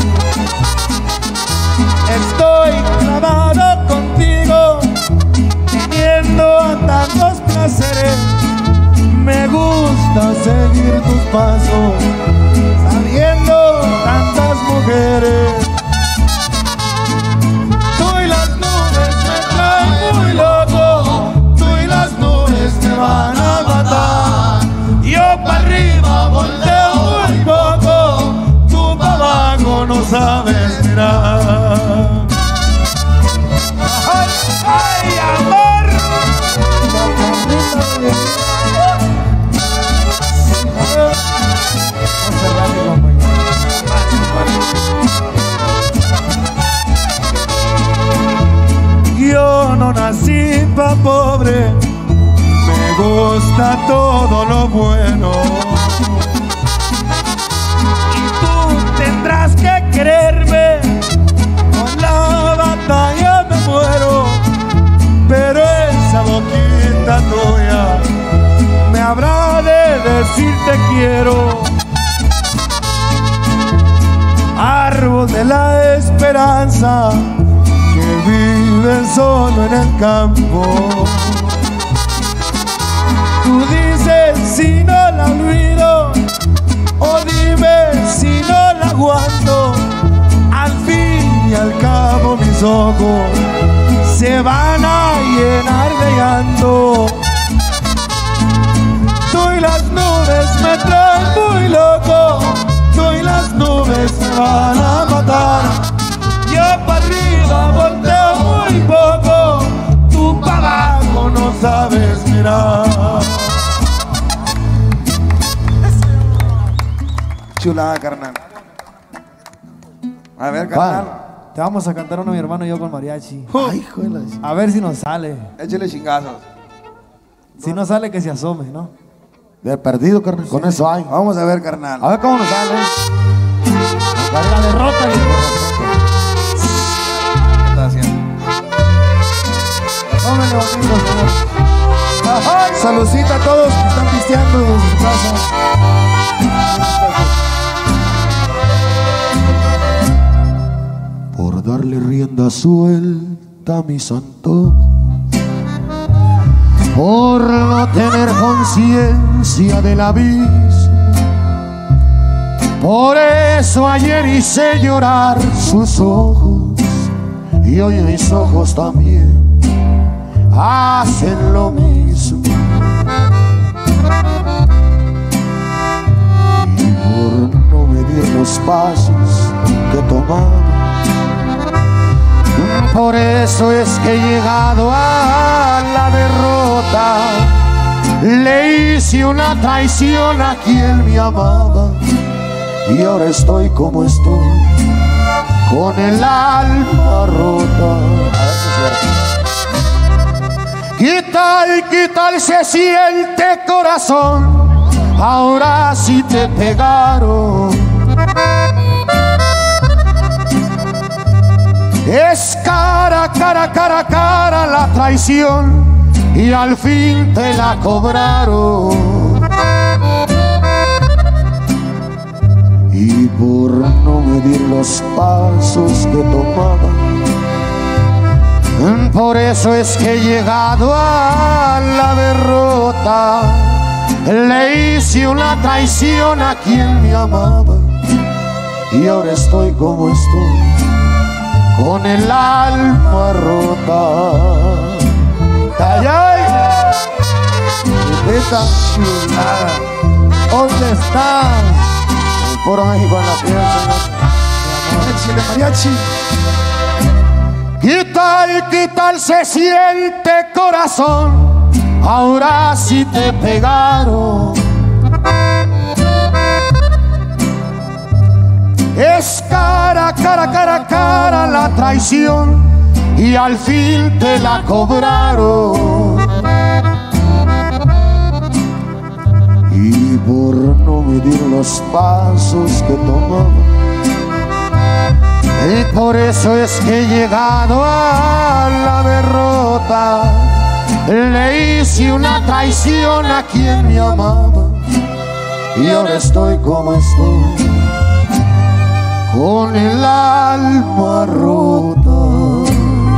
Speaker 1: Estoy clavado contigo, teniendo tantos placeres. Me gusta seguir tus pasos, sabiendo tantas mujeres. Tú y las nubes me traen muy loco, tú y las nubes te van a matar. Yo para arriba volteo muy poco, tú para abajo no sabes mirar. ¡Ay, ay, amor! Yo no nací pa' pobre, me gusta todo lo bueno. Y tú tendrás que quererme decir te quiero. Árbol de la esperanza que vive solo en el campo. Tú dices si no la olvido, o dime si no la aguanto. Al fin y al cabo mis ojos se van a llenar de llanto. Tú y las nubes me traen muy loco, tú y las nubes me van a matar. Yo para arriba volteo muy poco, tú para abajo no sabes mirar. Chulada, carnal. A ver, carnal.
Speaker 3: Te vamos a cantar uno mi hermano y yo con mariachi.
Speaker 1: Ay, hijo de la...
Speaker 3: A ver si nos sale.
Speaker 1: Échale chingazos.
Speaker 3: Si no sale, que se asome, ¿no?
Speaker 2: De perdido, carnal. Con eso hay.
Speaker 1: Vamos a ver, carnal.
Speaker 2: A ver cómo nos sale.
Speaker 3: La derrota y
Speaker 1: ¿Qué estás haciendo?
Speaker 3: tómenle bonito, señor.
Speaker 1: Saludcita a todos que están pisteando desde su casa.
Speaker 2: Por darle rienda suelta a mi santo, por no tener conciencia del abismo, por eso ayer hice llorar sus ojos y hoy mis ojos también hacen lo mismo. Y por no medir los pasos que tomamos, por eso es que he llegado a la derrota. Le hice una traición a quien me amaba y ahora estoy como estoy, con el alma rota. ¿Qué tal se siente, corazón? Ahora sí te pegaron. Es cara la traición y al fin te la cobraron. Y por no medir los pasos que tomaba, por eso es que he llegado a la derrota. Le hice una traición a quien me amaba y ahora estoy como estoy, con el alma rota.
Speaker 3: ¡Ay, ay! Esta chulada. ¿Dónde está?
Speaker 2: El puro México en la piel, señor.
Speaker 1: Échale mariachi.
Speaker 2: ¿Qué tal se siente, corazón? Ahora sí te pegaron. Es cara la traición y al fin te la cobraron. Y por no medir los pasos que tomaba, y por eso es que he llegado a la derrota. Le hice una traición a quien me amaba y ahora estoy como estoy, con el alma rota.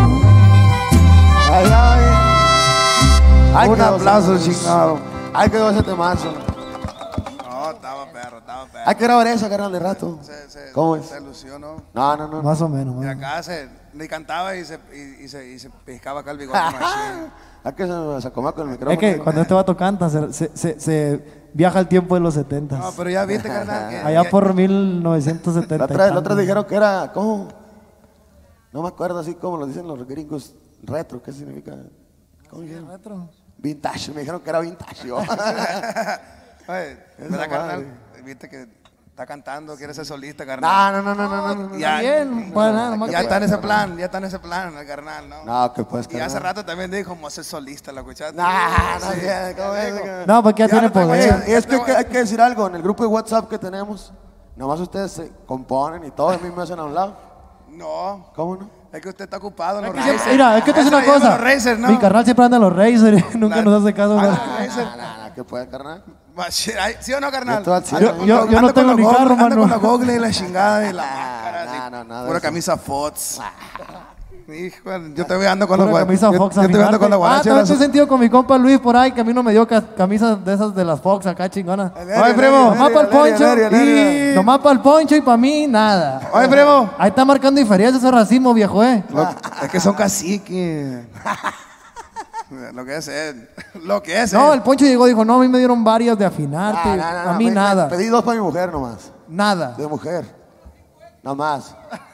Speaker 2: Ay, ay. Ay,
Speaker 1: Un aplauso, chingado.
Speaker 2: Ay, quedó ese temazo.
Speaker 1: No, estaba perro.
Speaker 2: Hay que grabar eso, carnal, de rato. ¿Cómo es?
Speaker 1: Se lució, ¿no?
Speaker 2: No.
Speaker 3: Más o menos.
Speaker 1: Y acá le cantaba y se piscaba acá el bigote machín.
Speaker 2: Hay que se acomode con el micrófono.
Speaker 3: Es que cuando este vato canta, se viaja al tiempo de los 70s.
Speaker 1: No, pero ya viste, carnal.
Speaker 3: Allá por 1970.
Speaker 2: La otra dijeron que era, ¿cómo? No me acuerdo así como lo dicen los gringos. Retro, ¿qué significa? ¿Cómo dijeron?
Speaker 3: Retro.
Speaker 2: Vintage, me dijeron que era vintage.
Speaker 1: Oye,
Speaker 2: Esa
Speaker 1: ¿verdad, carnal?
Speaker 2: madre.
Speaker 1: Viste que está cantando, quiere ser solista, carnal.
Speaker 2: No.
Speaker 1: Ya,
Speaker 3: Bien, para nada, nomás
Speaker 1: ya
Speaker 3: que-
Speaker 1: está en ese plan, el carnal, ¿no?
Speaker 2: No, que pues,
Speaker 1: Y hace
Speaker 2: carnal.
Speaker 1: rato también dijo, como ser solista, ¿la escuchaste?
Speaker 2: No,
Speaker 1: Sí,
Speaker 2: ¿cómo es?
Speaker 1: dijo.
Speaker 3: No, porque ya
Speaker 1: Ya
Speaker 3: tiene
Speaker 1: lo tengo
Speaker 3: poder.
Speaker 1: hecho.
Speaker 2: Y es que hay que decir algo, en el grupo de WhatsApp que tenemos, nomás ustedes se componen y todos a mí me hacen a un lado.
Speaker 1: No,
Speaker 2: ¿Cómo no?
Speaker 1: es que usted está ocupado en los
Speaker 3: Mira,
Speaker 1: racers.
Speaker 3: es que te digo una
Speaker 1: Está
Speaker 3: cosa.
Speaker 1: los racers, ¿no?
Speaker 3: Mi carnal siempre anda en los Racers y nunca
Speaker 1: La-
Speaker 3: nos hace caso.
Speaker 1: Ah,
Speaker 3: güey.
Speaker 1: los racers.
Speaker 2: ¿Qué puede, carnal?
Speaker 1: ¿Sí o no, carnal?
Speaker 3: Yo no tengo ni carro, mano.
Speaker 1: Anda con la Google y la chingada y la máscara.
Speaker 2: No,
Speaker 1: pura camisa Fox. Hijo, yo te voy ando con la
Speaker 3: camisa Fox.
Speaker 1: Yo te voy ando con la guaracha.
Speaker 3: También estoy sentido con mi compa Luis por ahí, que a mí no me dio camisas de esas de las Fox acá chingona.
Speaker 1: Oye, primo.
Speaker 3: Nomás para el poncho. Nomás para el poncho y para mí, nada.
Speaker 1: Oye, primo.
Speaker 3: Ahí está marcando diferencia ese racismo, viejo, Es
Speaker 1: que son caciques. Lo que es.
Speaker 3: No, el poncho llegó y dijo, no, a mí me dieron varias de afinarte. A mí nada.
Speaker 2: Pedí 2 para mi mujer nomás.
Speaker 3: Nada.
Speaker 2: De mujer. Nomás.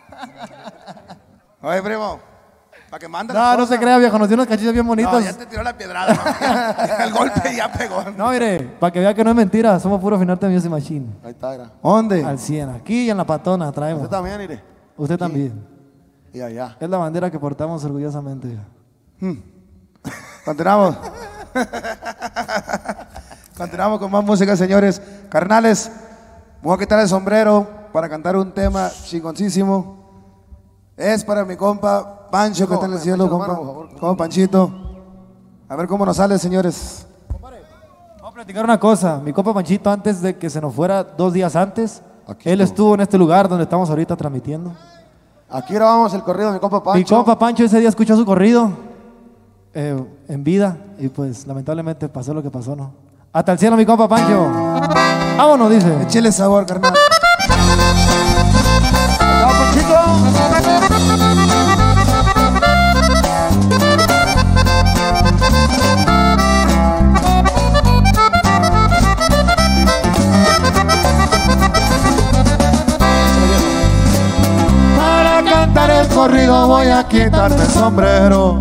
Speaker 1: Oye, primo. Para que mande
Speaker 3: no se crea, viejo. Nos dio unas cachitas bien bonitas.
Speaker 1: No, ya te tiró la piedrada. ¿No? El golpe ya pegó.
Speaker 3: No, mire, para que vea que no es mentira. Somos puro Afinarte Music Machine.
Speaker 2: Ahí está, era.
Speaker 1: ¿Dónde?
Speaker 3: Al 100. Aquí y en La Patona traemos.
Speaker 2: Usted también, mire.
Speaker 3: Usted también.
Speaker 2: Y allá.
Speaker 3: Es la bandera que portamos orgullosamente.
Speaker 1: Continuamos. Continuamos con más música, señores. Carnales, voy a quitar el sombrero para cantar un tema chingoncísimo. Es para mi compa Pancho, que está en el cielo, compa. Como Panchito. A ver cómo nos sale, señores.
Speaker 3: Vamos a platicar una cosa. Mi compa Panchito, antes de que se nos fuera 2 días antes,
Speaker 2: Aquí
Speaker 3: él estuvo en este lugar donde estamos ahorita transmitiendo.
Speaker 2: Aquí grabamos el corrido de mi compa Pancho.
Speaker 3: Mi compa Pancho ese día escuchó su corrido en vida y pues lamentablemente pasó lo que pasó, ¿no? Hasta el cielo, mi compa Pancho. Vámonos, dice.
Speaker 1: Échele sabor, carnal.
Speaker 2: ¡Chao, Panchito!
Speaker 1: Para cantar el corrido voy a quitarme el sombrero.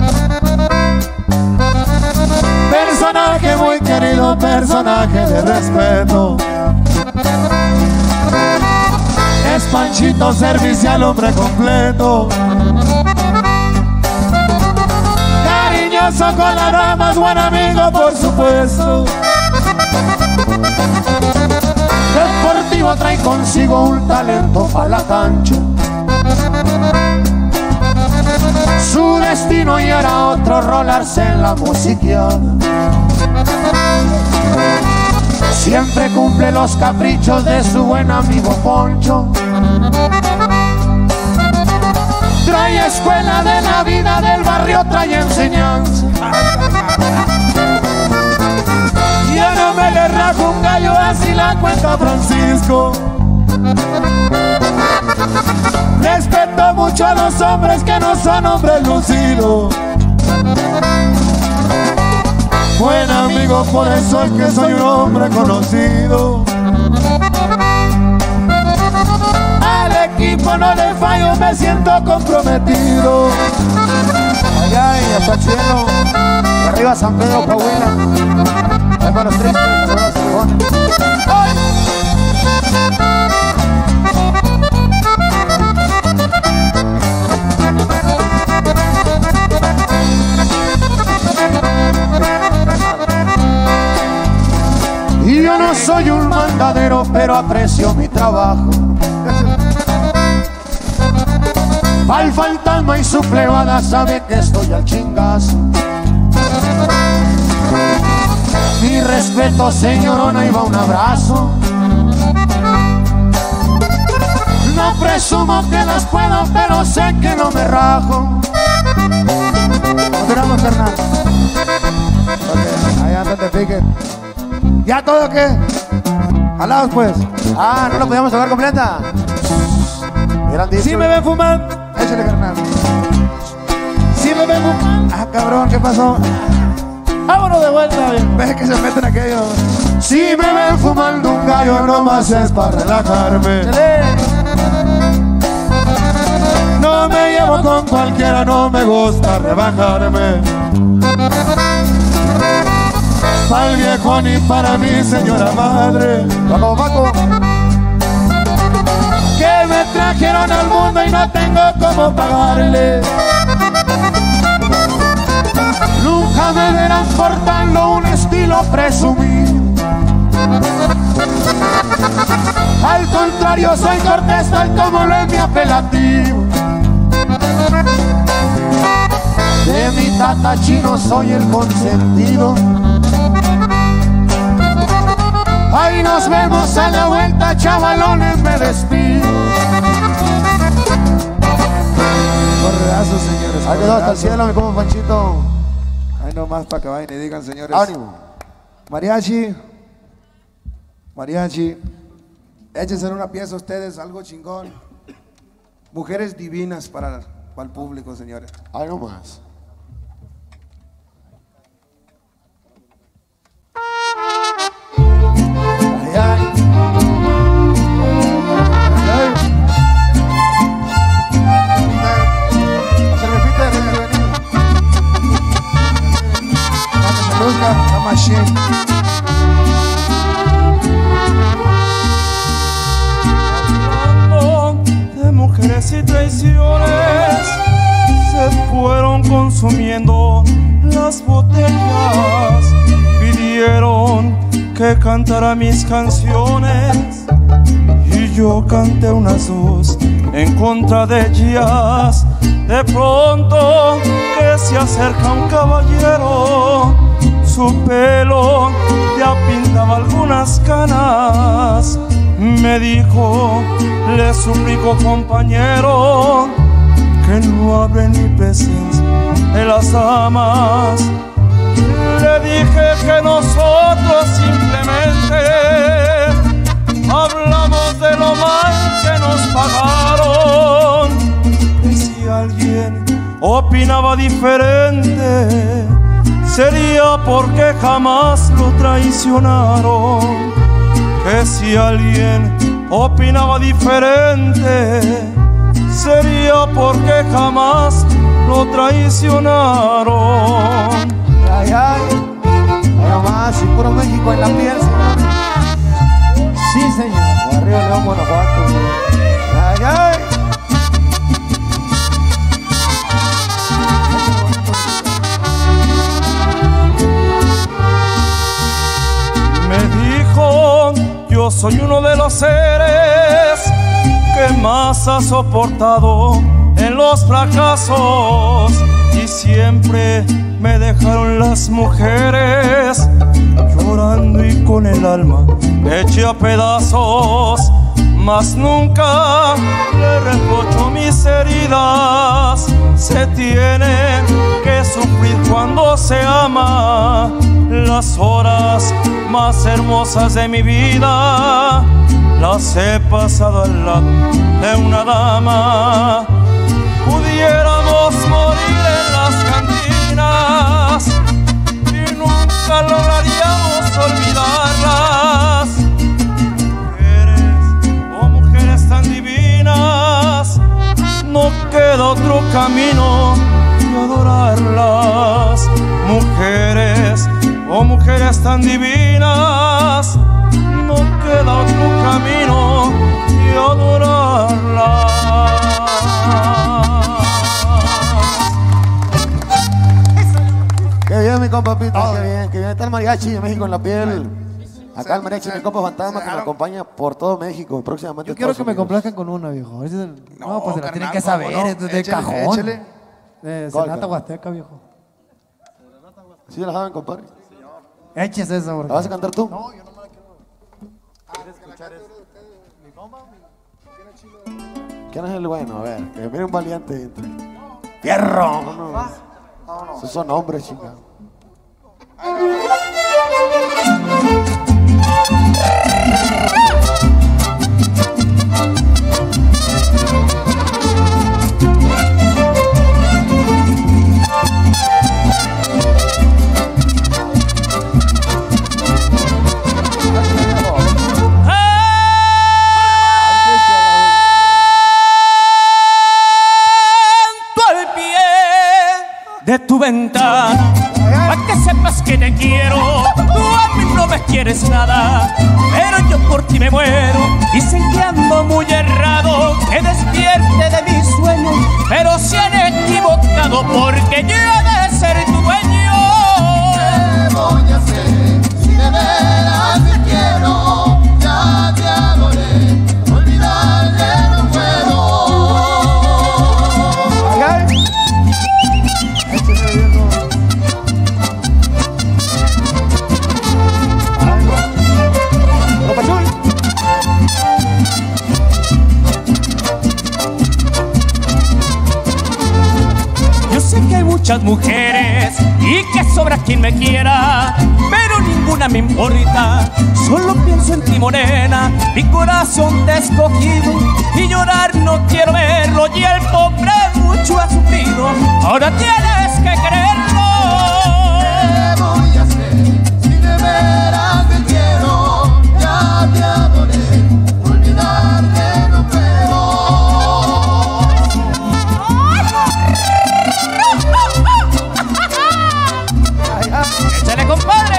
Speaker 1: Personaje muy querido, personaje de respeto. Es Panchito servicial, hombre completo. Cariñoso con las damas, buen amigo por supuesto. Deportivo trae consigo un talento para la cancha. Su destino y era otro, rolarse en la musiqueada. Siempre cumple los caprichos de su buen amigo Poncho. Trae escuela de la vida del barrio, trae enseñanza. Ya no me le rajo un gallo, así la cuenta Francisco. Respeto mucho a los hombres que no son hombres lucidos. Buen amigo, por eso es que soy un hombre conocido. Al equipo no le fallo, me siento comprometido.
Speaker 2: Allá y hasta el cielo. Y arriba San Pedro, Coahuila. Ahí para los tristes, saludos a Cilejones.
Speaker 1: Y yo no soy un mandadero, pero aprecio mi trabajo. Al fantasma y su plebada sabe que estoy al chingazo. Mi respeto, señorona, y va un abrazo. No presumo que las puedo, pero sé que no me rajo.
Speaker 2: Continuamos, carnal.
Speaker 1: Ok, ahí anda, te pique. ¿Ya todo qué? Jalados pues.
Speaker 2: Ah, ¿no lo podíamos tocar completa? Hubieran dicho.
Speaker 1: Si me ven fumando, échale, carnal. Si me ven fumando. Ah, cabrón, ¿qué pasó?
Speaker 3: Vámonos de vuelta, viejo.
Speaker 1: Ves que se meten aquellos. Si me ven fumando un gallo, nomás es para relajarme. No me llevo con cualquiera, no me gusta rebajarme. Para el viejo ni para mí, señora madre.
Speaker 2: Paco, Paco.
Speaker 1: Que me trajeron al mundo y no tengo cómo pagarle. Nunca me verán portando un estilo presumido. Al contrario, soy cortés tal como lo es mi apelativo. De mi tata chino soy el consentido.
Speaker 2: Ahí nos vemos a la vuelta, chavalones, me despido.
Speaker 1: Correazo, señores.
Speaker 2: Ahí quedó hasta el cielo, mi compa Panchito.
Speaker 1: Ahí nomás para que vayan y digan, señores.
Speaker 2: Ánimo.
Speaker 1: Mariachi. Mariachi. Échense una pieza ustedes, algo chingón. Mujeres divinas para el público, señores.
Speaker 2: Ahí nomás. Ay, ay. Se repite,
Speaker 1: La machine.
Speaker 4: De mujeres y traiciones se fueron consumiendo las botellas. Pidieron que cantara mis canciones y yo canté unas dos en contra de ellas. De pronto que se acerca un caballero, su pelo ya pintaba algunas canas. Me dijo, le suplico compañero, que no hable ni peces de las damas. Le dije que nosotros simplemente hablamos de lo mal que nos pagaron. Que si alguien opinaba diferente, sería porque jamás lo traicionaron. Que si alguien opinaba diferente, sería porque jamás lo traicionaron.
Speaker 2: ay, ay. Ahí nomás, y puro México en la piel, señor.
Speaker 3: Sí, señor.
Speaker 2: De arriba León, Guanajuato. Ay, ay.
Speaker 4: Me dijo, yo soy uno de los seres que más ha soportado en los fracasos, y siempre me dejaron las mujeres llorando y con el alma hecha a pedazos. Mas nunca le reprocho mis heridas. Se tienen que sufrir cuando se ama. Las horas más hermosas de mi vida las he pasado al lado de una dama. Pudiéramos morir en las cantinas y nunca lograríamos olvidarlas. Mujeres tan divinas, no queda otro camino que adorarlas. Mujeres, oh mujeres tan divinas, no queda otro camino que adorarlas.
Speaker 2: Qué bien, mi compa Pito, qué bien, qué bien. Está el mariachi de México en la piel. Acá el mariachi, mi compa Fantasma, que me acompaña por todo México, próximamente.
Speaker 3: Yo quiero que me
Speaker 2: Estados
Speaker 3: complazcan con una, viejo. A ver si no, pues se la
Speaker 1: carnal,
Speaker 3: tienen que
Speaker 1: ¿cómo
Speaker 3: saber,
Speaker 1: no?
Speaker 3: es de
Speaker 1: Échale,
Speaker 3: cajón.
Speaker 1: échale.
Speaker 2: ¿Cuál,
Speaker 3: Senata
Speaker 2: cara?
Speaker 3: Huasteca, viejo.
Speaker 2: Unidos. ¿Sí la saben, compadre?
Speaker 3: Échese eso,
Speaker 2: ¿La
Speaker 3: porque...
Speaker 2: vas a cantar tú? No, yo no me la quiero. ¿Quieres escuchar eso? ¿Quién es el bueno? A ver, que mire un valiente y entre. ¡Fierro! Esos son hombres, chingados.
Speaker 4: De tu ventana, para que sepas que te quiero. Tú a mí no me quieres nada, pero yo por ti me muero. Dicen que ando muy errado, que despierte de mis sueños, pero se han equivocado porque yo he de ser tu dueño.
Speaker 5: ¿Qué voy a hacer si de veras te quiero? Ya te adoré, olvidarte no puedo.
Speaker 4: muchas mujeres y que sobra quien me quiera, pero ninguna me importa. Solo pienso en ti, morena, mi corazón te ha escogido, y llorar no quiero verlo, y el pobre mucho ha sufrido. Ahora tienes que creerlo.
Speaker 5: ¿Qué voy a hacer si de veras te quiero? Ya te adoré, olvidarte no puedo.
Speaker 4: ¡Échale, compadre!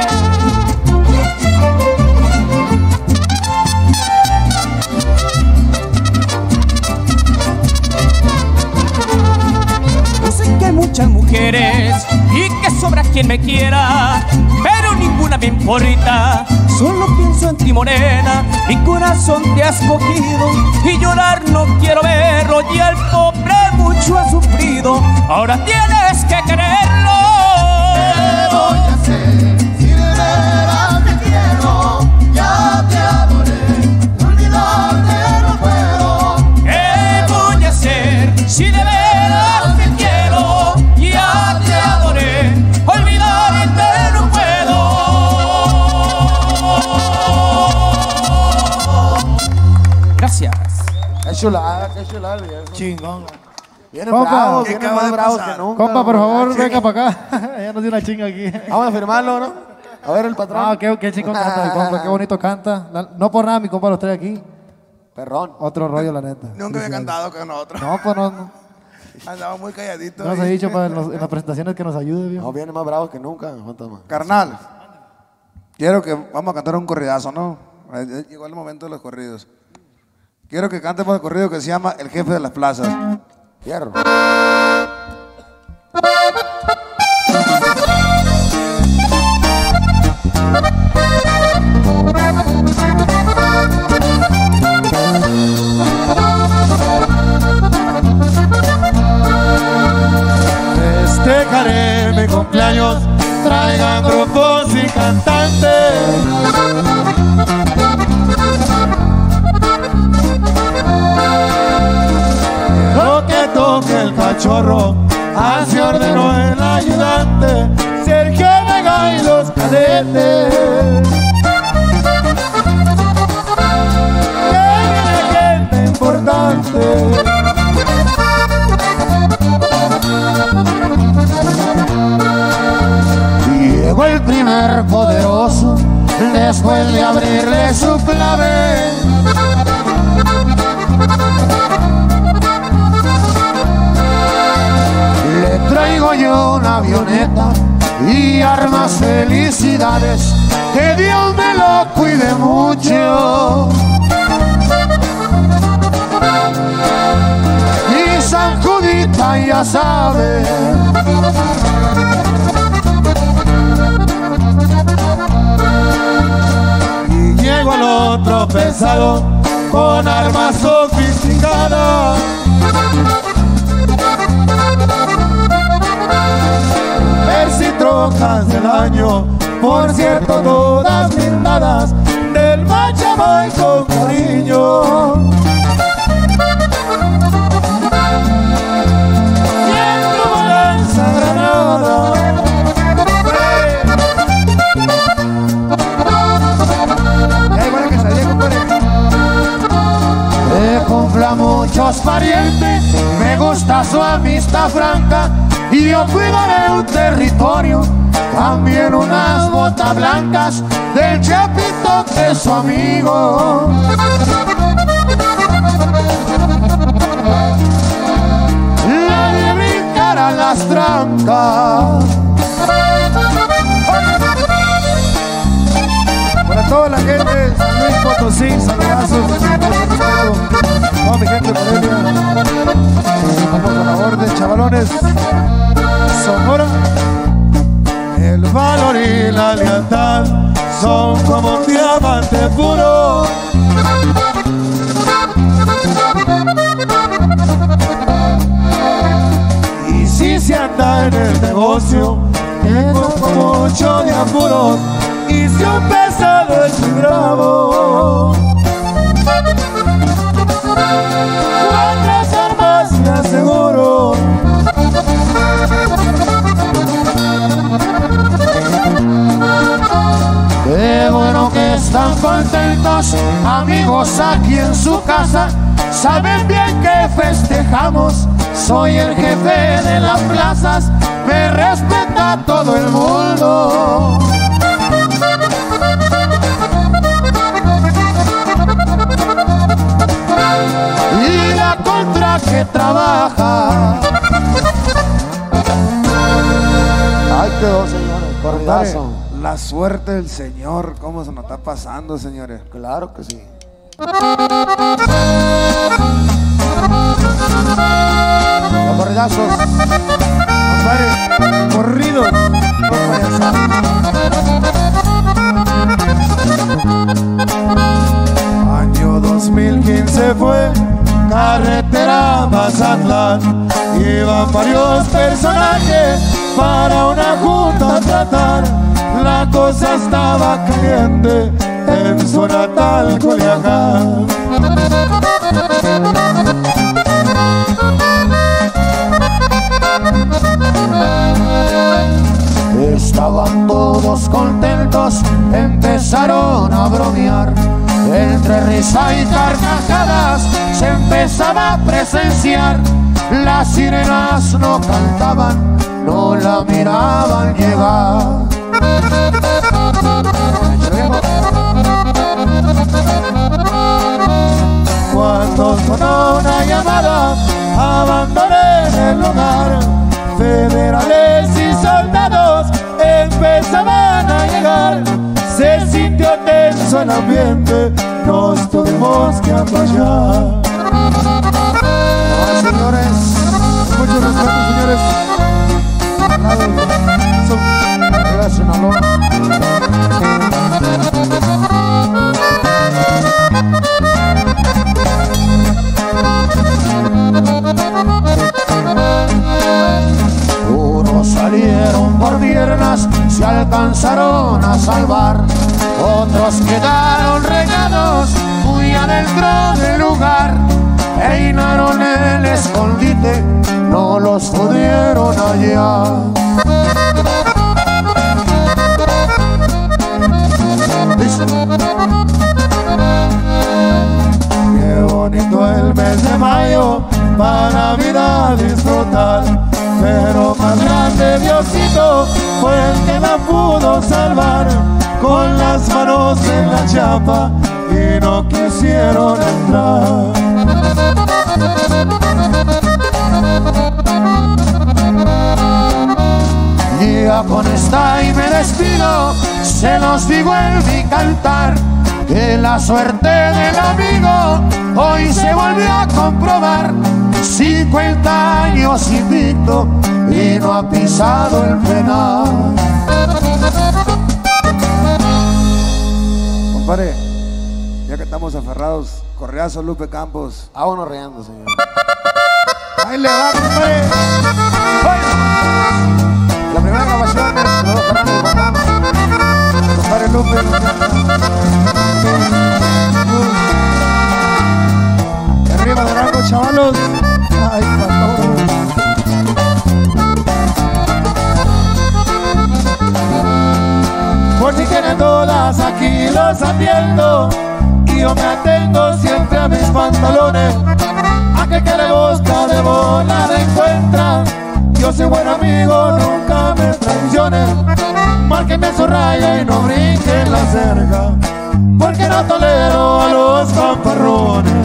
Speaker 4: Sé que hay muchas mujeres y que sobra quien me quiera, pero ninguna me importa. Solo pienso en ti, morena, mi corazón te ha escogido, y llorar no quiero verlo, y el pobre mucho ha sufrido. Ahora tienes que creerlo.
Speaker 5: ¿Qué voy a hacer si de veras te quiero? Ya te adoré, olvidarte no puedo.
Speaker 4: ¿Qué voy a hacer si de veras te quiero? Ya te adoré, olvidarte no puedo. Gracias.
Speaker 2: Qué chulada, viejo.
Speaker 3: Chingón.
Speaker 2: Vienen
Speaker 3: Compa,
Speaker 2: bravos,
Speaker 1: ¿qué
Speaker 2: vienen
Speaker 1: acaba
Speaker 2: más
Speaker 1: de
Speaker 2: bravos
Speaker 1: pasar?
Speaker 2: que nunca.
Speaker 3: Compa, por favor,
Speaker 2: hombre.
Speaker 3: venga para acá. Ya nos dio una chinga aquí.
Speaker 2: Vamos a firmarlo, ¿no? A ver el patrón.
Speaker 3: Ah, qué chico canta, mi compa, qué bonito canta. No por nada, mi compa los trae aquí.
Speaker 2: Perrón.
Speaker 3: Otro rollo, la neta.
Speaker 1: Nunca había cantado con nosotros.
Speaker 3: No, pues no.
Speaker 1: Andaba muy calladito.
Speaker 3: Nos ha dicho para en las presentaciones que nos ayude,
Speaker 2: No,
Speaker 3: viejo.
Speaker 2: vienen más bravos que nunca. Fantasma.
Speaker 1: Carnal, quiero que vamos a cantar un corridazo, ¿no? Llegó el momento de los corridos. Quiero que cantemos el corrido que se llama El Jefe de las Plazas.
Speaker 2: Fierro.
Speaker 3: Festejaré mi cumpleaños, traigan grupos y cantantes. Quiero que toque el cachorro, así ordenó el ayudante, Sergio Vega y los cadetes. Que viene gente importante. Llegó el primer poderoso, después de abrirle su clave. Le traigo yo una avioneta y armas, felicidades, que Dios me lo cuide mucho. Y San Judita ya sabe. Y llego al otro pesado con armas sofisticadas. Merci trocas del año, por cierto todas blindadas, del macho voy con cariño. Siento balanza granada. Cumpla muchos parientes, me gusta su amistad franca, y yo cuidaré un territorio, también unas botas blancas del Chapito que es su amigo. La de brincar a las trancas.
Speaker 1: Para toda la gente de San Luis Potosí, saludazos. Toda mi gente de Morelia. Vamos a la orden, chavalones. Sonora.
Speaker 3: El valor y la lealtad son como un diamante puro. Y si se anda en el negocio, tengo mucho de apuros. Y si un pesado es muy bravo, cuántas armas me aseguro.
Speaker 2: amigos aquí en su casa saben bien que festejamos. Soy el jefe de las plazas, me respeta todo el mundo. Y la contra que trabaja. Ahí quedó, señores, corridazo.
Speaker 1: La suerte del Señor, ¿cómo se nos está pasando, señores?
Speaker 2: Claro que sí. Los corridazos.
Speaker 1: Compadre, corrido. Año 2015 fue carretera Mazatlán. Iban varios personajes para una junta a tratar. La cosa estaba caliente en su natal Culiacán.
Speaker 2: Estaban todos contentos, empezaron a bromear. Entre risa y carcajadas se empezaba a presenciar. Las sirenas no cantaban, no la miraban llegar.
Speaker 1: Cuando sonó una llamada, abandoné el lugar. Federales y soldados empezaban a llegar. Se sintió tenso el ambiente, nos tuvimos que apoyar.
Speaker 2: Ahora, señores,
Speaker 1: Mucho respeto, señores.
Speaker 2: arriba Sinaloa. Unos salieron por piernas, se alcanzaron a salvar. Otros quedaron regados muy adentro del lugar. Peinaron el escondite, no los pudieron hallar.
Speaker 1: Qué bonito el mes de mayo para vida disfrutar. Pero más grande Diosito fue el que la pudo salvar. Con las manos en la chapa y no quisieron entrar.
Speaker 2: Ya con esta y me despido, se los digo en mi cantar, que la suerte del amigo hoy se volvió a comprobar. 50 años invicto y no ha pisado el penal.
Speaker 1: Compadre, ya que estamos aferrados, correazo Lupe Campos.
Speaker 2: Vámonos riendo, señor.
Speaker 1: Ahí le va, compadre.
Speaker 2: La primera grabación es los dos canales de Guatemala.
Speaker 1: Compadre Lupe. Arriba Durango, chavalos. Ay, pastor. Por si tienen dudas, aquí los atiendo. Y yo me atengo siempre a mis pantalones. Aquel que le busca de bola la encuentra. Yo soy buen amigo, nunca me traiciones. Márquenme su raya y no brinquen la cerca, porque no tolero a los fanfarrones.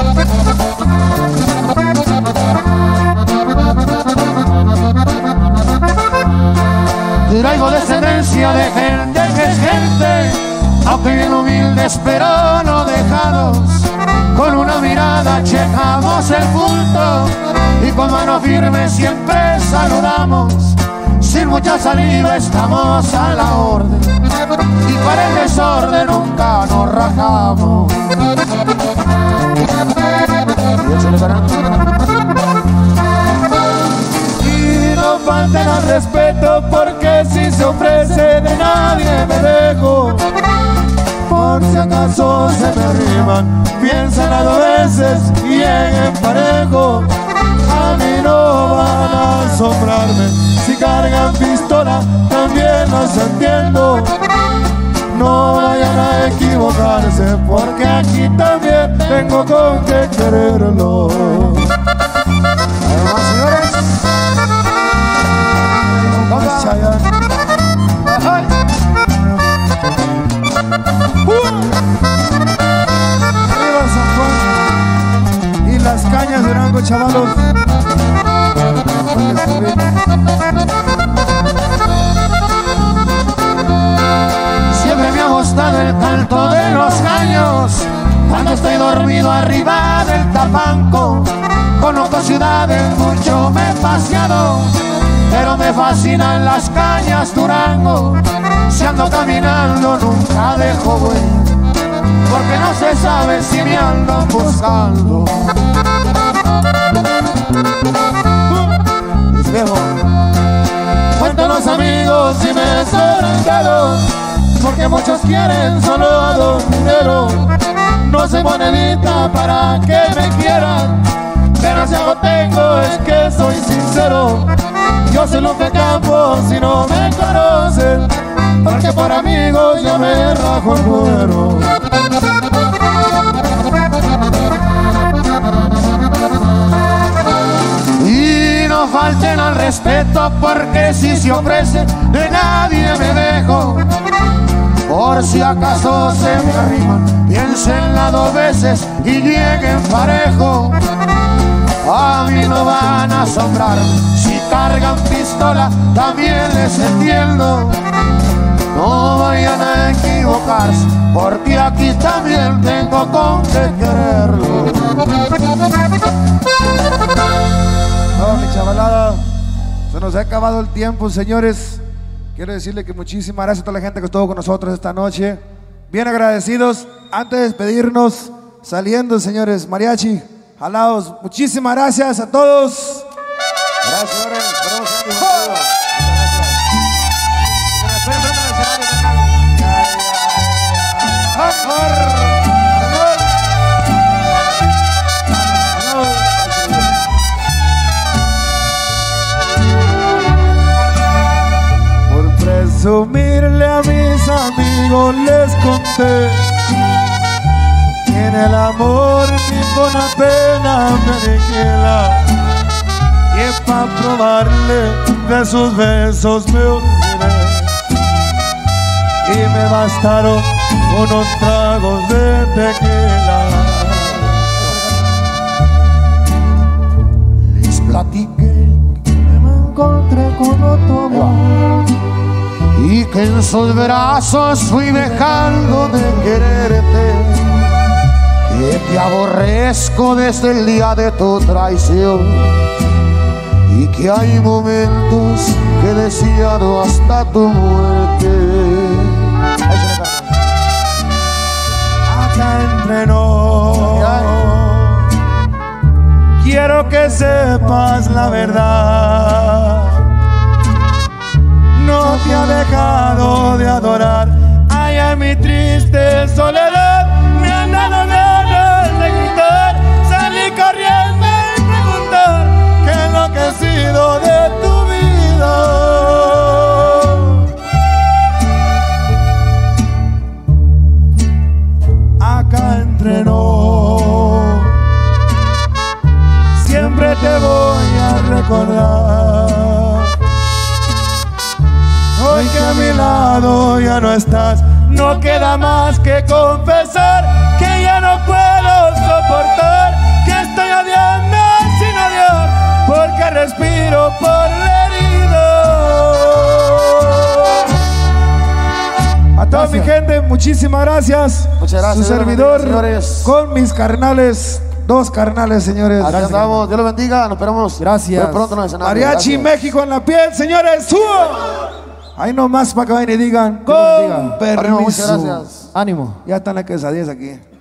Speaker 2: Traigo descendencia de gente que es gente, aunque bien humildes pero no dejados. Con una mirada checamos el punto y con mano firme siempre saludamos. Sin mucha saliva estamos a la orden y para el desorden nunca nos rajamos.
Speaker 1: Y no falten al respeto, porque si se ofrece de nadie me dejo. Por si acaso se me arriman, piensan a 2 veces y lleguen parejo. A mí no van a asombrarme, si cargan pistola también los entiendo.
Speaker 3: no vayan a equivocarse, porque aquí también tengo con qué quererlo. Además, señores, vamos allá. Arriba San Juan y las cañas de Durango, chavalos.
Speaker 2: Siempre me ha gustado el canto de los gallos cuando estoy dormido arriba del tapanco. Conozco ciudades, mucho me he paseado, pero me fascinan las cañas Durango. Si ando caminando nunca dejo huella, porque no se sabe si me andan buscando. Cuentan los amigos y me sobran dedos, porque muchos quieren solo a don dinero. No soy monedita para que me quieran, pero si algo tengo es que soy sincero. Yo soy Lupe Campos si no me conocen, porque por amigos yo me rajo el cuero. Y no falten al respeto, porque si se ofrece de nadie me dejo. Por si acaso se me arriman, piénsenla 2 veces y lleguen parejo. A mí no van a asombrar, si cargan pistola también les entiendo. No vayan a equivocarse, porque aquí también tengo con qué quererlo.
Speaker 1: No, mi chavalada, se nos ha acabado el tiempo, señores. Quiero decirle que muchísimas gracias a toda la gente que estuvo con nosotros esta noche. Bien agradecidos. Antes de despedirnos, saliendo, señores, mariachi, jalados. Muchísimas gracias a todos.
Speaker 3: Gracias, señores.
Speaker 1: Por presumirle a mis amigos les conté que en el amor ninguna pena me aniquila, y pa' probarle de sus besos me olvidé, y me bastaron unos tragos de tequila.
Speaker 2: Les platiqué que me encontré con otro amor y que en sus brazos fui dejando de quererte, que te aborrezco desde el día de tu traición y que hay momentos que he deseado hasta tu muerte.
Speaker 1: Acá entre nos, quiero que sepas la verdad. No te ha dejado de adorar. Ay, a mi triste soledad me han dado ganas de gritar. Salí corriendo y preguntar qué es lo que ha sido de tu vida. Acá entre nos, siempre te voy a recordar. Hoy que a mi lado ya no estás, no queda más que confesar que ya no puedo soportar, que estoy odiando sin odiar, porque respiro por la herida. A toda mi gente, muchísimas gracias.
Speaker 3: Muchas gracias.
Speaker 1: Su servidor,
Speaker 3: señores.
Speaker 1: con mis carnales, 2 carnales, señores.
Speaker 3: Aquí andamos. Dios los bendiga. Nos esperamos.
Speaker 1: Gracias.
Speaker 3: Muy pronto en el escenario.
Speaker 1: Mariachi
Speaker 3: Gracias.
Speaker 1: México en la piel, señores. ¡Suba! Ahí nomás para que vayan y digan,
Speaker 3: Dios los bendiga.
Speaker 1: con permiso.
Speaker 3: Ánimo, muchas gracias.
Speaker 2: Ánimo.
Speaker 1: Ya están las quesadillas aquí.